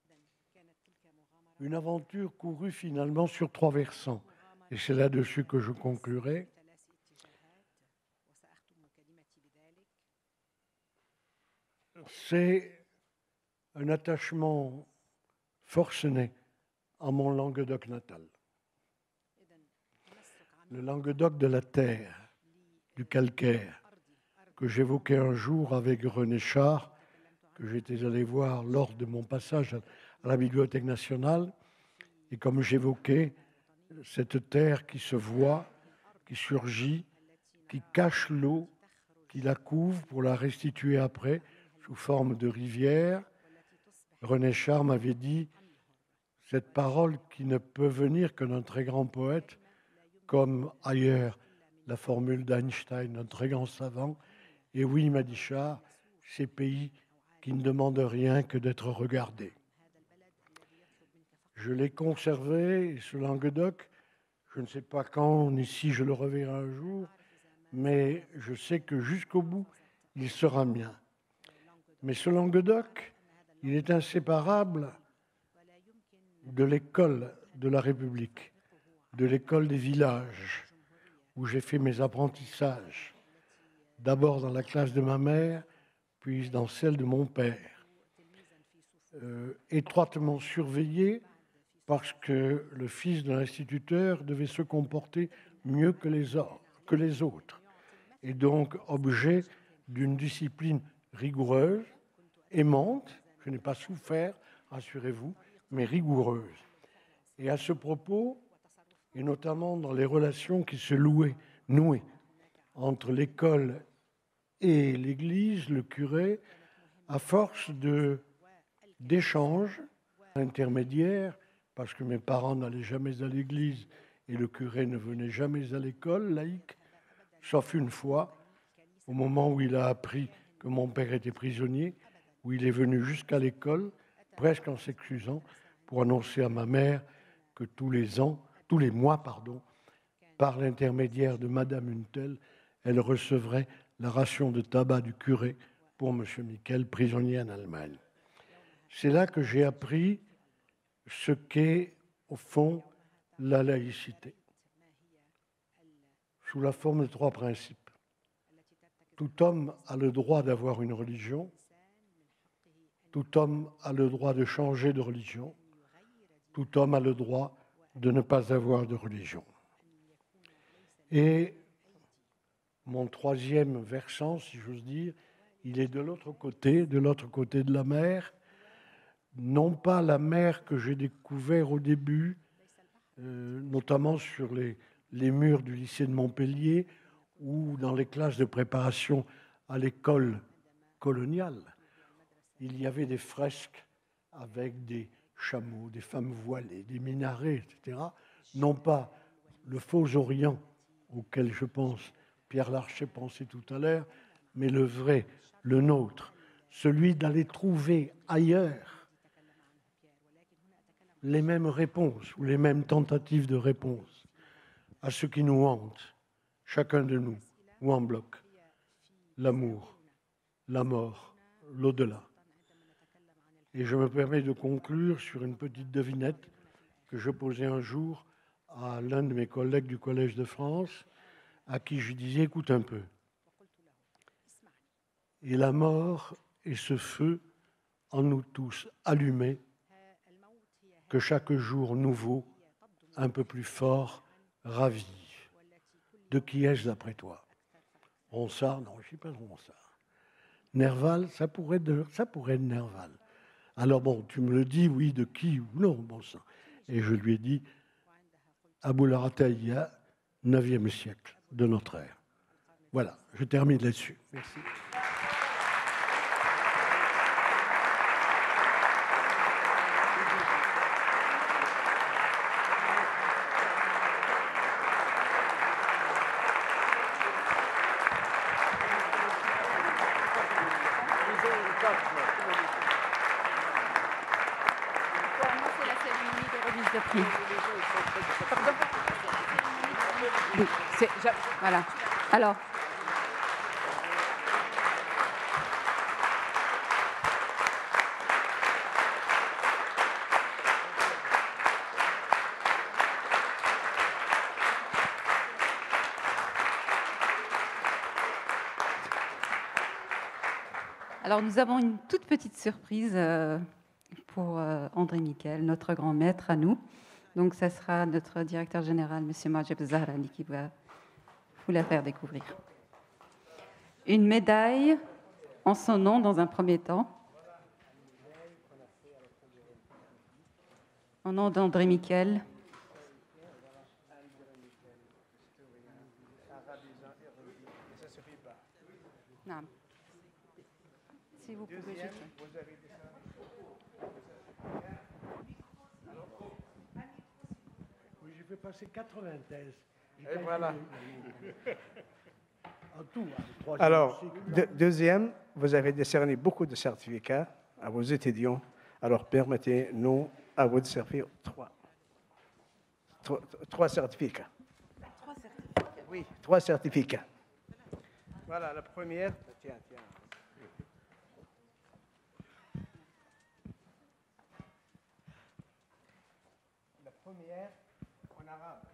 une aventure courue finalement sur trois versants. Et c'est là-dessus que je conclurai. C'est un attachement forcené à mon Languedoc natal. Le Languedoc de la terre, du calcaire, que j'évoquais un jour avec René Char, que j'étais allé voir lors de mon passage à la Bibliothèque nationale. Et comme j'évoquais cette terre qui se voit, qui surgit, qui cache l'eau, qui la couvre pour la restituer après, sous forme de rivière. René Char m'avait dit cette parole qui ne peut venir que d'un très grand poète, comme ailleurs la formule d'Einstein, un très grand savant. Et oui, m'a dit Char, ces pays qui ne demandent rien que d'être regardés. Je l'ai conservé, ce Languedoc, je ne sais pas quand ni si je le reverrai un jour, mais je sais que jusqu'au bout, il sera mien. Mais ce Languedoc, il est inséparable de l'école de la République, de l'école des villages, où j'ai fait mes apprentissages, d'abord dans la classe de ma mère, puis dans celle de mon père, euh, étroitement surveillé parce que le fils de l'instituteur devait se comporter mieux que les, que les autres, et donc objet d'une discipline rigoureuse, aimante, je n'ai pas souffert, rassurez-vous, mais rigoureuse. Et à ce propos, et notamment dans les relations qui se louaient, nouaient entre l'école et l'Église, le curé, à force de, d'échanges intermédiaires, parce que mes parents n'allaient jamais à l'Église et le curé ne venait jamais à l'école laïque, sauf une fois, au moment où il a appris que mon père était prisonnier, où il est venu jusqu'à l'école, presque en s'excusant, pour annoncer à ma mère que tous les ans, tous les mois, pardon, par l'intermédiaire de Madame Untel, elle recevrait la ration de tabac du curé pour M. Miquel, prisonnier en Allemagne. C'est là que j'ai appris ce qu'est, au fond, la laïcité, sous la forme de trois principes. Tout homme a le droit d'avoir une religion, tout homme a le droit de changer de religion, tout homme a le droit de ne pas avoir de religion. Et mon troisième versant, si j'ose dire, il est de l'autre côté, de l'autre côté de la mer, non pas la mer que j'ai découvert au début, euh, notamment sur les, les murs du lycée de Montpellier ou dans les classes de préparation à l'école coloniale. Il y avait des fresques avec des chameaux, des femmes voilées, des minarets, et cetera. Non pas le faux Orient auquel je pense, Pierre Larcher pensait tout à l'heure, mais le vrai, le nôtre, celui d'aller trouver ailleurs les mêmes réponses ou les mêmes tentatives de réponse à ce qui nous hante, chacun de nous, ou en bloc, l'amour, la mort, l'au-delà. Et je me permets de conclure sur une petite devinette que je posais un jour à l'un de mes collègues du Collège de France, à qui je disais, écoute un peu. Et la mort est ce feu en nous tous allumé que chaque jour nouveau, un peu plus fort, ravive. De qui est-ce d'après toi? Ronsard? Non, je ne sais pas de Ronsard. Nerval? Ça pourrait être, ça pourrait être Nerval. Alors bon, tu me le dis, oui, de qui ou non, bon sang. Et je lui ai dit, Aboul Arataïa, neuvième siècle de notre ère. Voilà, je termine là-dessus. Merci. Voilà. Alors. Alors, nous avons une toute petite surprise euh, pour euh, André Miquel, notre grand maître à nous. Donc, ça sera notre directeur général, M. Majeb Zahrani, qui va vous la faire découvrir. Une médaille en son nom dans un premier temps, au nom d'André Miquel. Non. Si vous pouvez juste... Oui, j'ai fait passer quatre-vingt thèses. Et voilà. Alors, de, deuxième, vous avez décerné beaucoup de certificats à vos étudiants. Alors, permettez-nous à vous de servir trois. Trois, trois certificats. Trois certificats. Oui, trois certificats. Voilà, la première. Tiens, tiens. La première en arabe.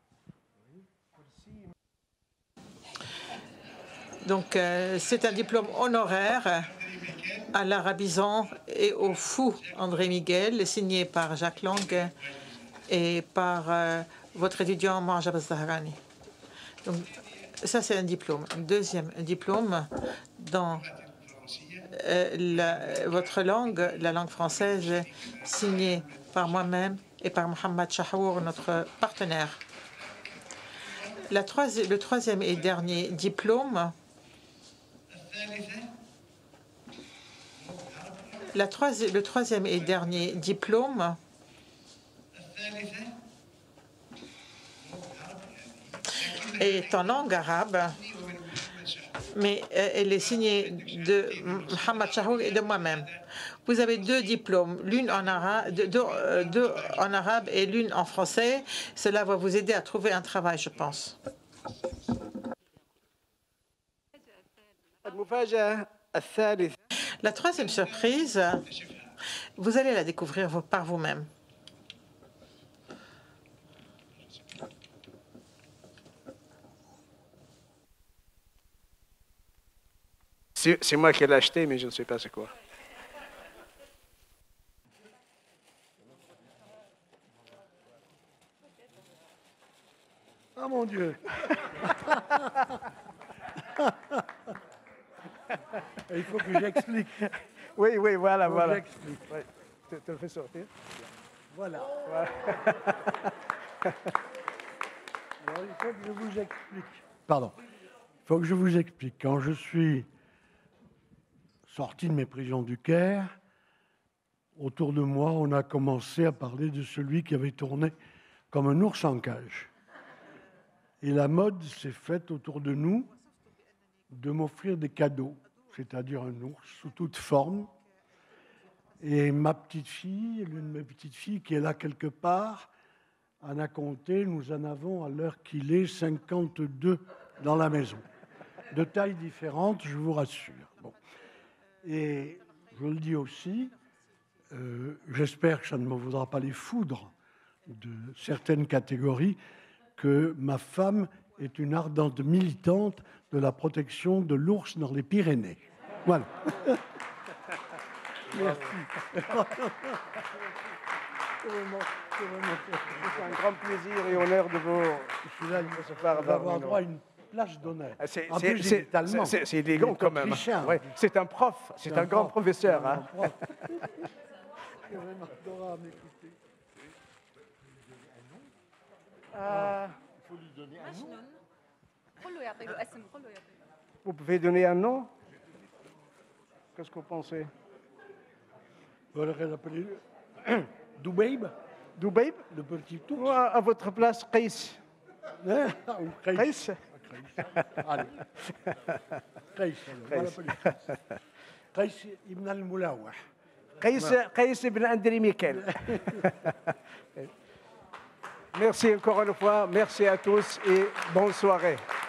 Donc, euh, c'est un diplôme honoraire à l'arabisant et au fou André Miguel, signé par Jacques Lang et par euh, votre étudiant Mojab Zahrani. Donc, ça, c'est un diplôme. Un deuxième un diplôme dans euh, la, votre langue, la langue française, signé par moi-même et par Mohamed Chahour, notre partenaire. La troisi- le troisième et dernier diplôme, la troisi- le troisième et dernier diplôme est en langue arabe, mais elle est signée de Mohamed Chahour et de moi-même. Vous avez deux diplômes, l'une en arabe, deux, deux, deux en arabe et l'une en français. Cela va vous aider à trouver un travail, je pense. La troisième surprise, vous allez la découvrir par vous-même. C'est moi qui l'ai acheté, mais je ne sais pas c'est quoi. Ah mon Dieu. Il faut que j'explique. Oui, oui, voilà, faut voilà. J'explique. Ouais. Tu te le fais sortir. Voilà. voilà. Alors, il faut que je vous explique. Pardon. Il faut que je vous explique. Quand je suis sorti de mes prisons du Caire, autour de moi, on a commencé à parler de celui qui avait tourné comme un ours en cage. Et la mode s'est faite autour de nous de m'offrir des cadeaux, c'est-à-dire un ours sous toute forme. Et ma petite fille, l'une de mes petites filles qui est là quelque part, en a compté, nous en avons à l'heure qu'il est cinquante-deux dans la maison. De tailles différentes, je vous rassure. Bon. Et je le dis aussi, euh, j'espère que ça ne me vaudra pas les foudres de certaines catégories, que ma femme est une ardente militante de la protection de l'ours dans les Pyrénées. Voilà. Merci. C'est un grand plaisir et honneur de vous recevoir d'avoir droit à une place d'honneur. C'est c'est élégant quand même. Ouais. C'est un prof, c'est un, un grand prof. professeur. Hein. euh, Il faut lui donner un nom. Vous pouvez donner un nom? Qu'est-ce que vous pensez? Vous allez l'appeler Doubaïb. Doubaïb? Le petit tout. Ou à, à votre place, Qais. Hein? Qais. Qais. Allez. Qais. On va l'appeler Qais ibn al-Moulawah. Qais, Qais ibn André Miquel. Merci encore une fois, merci à tous et bonne soirée.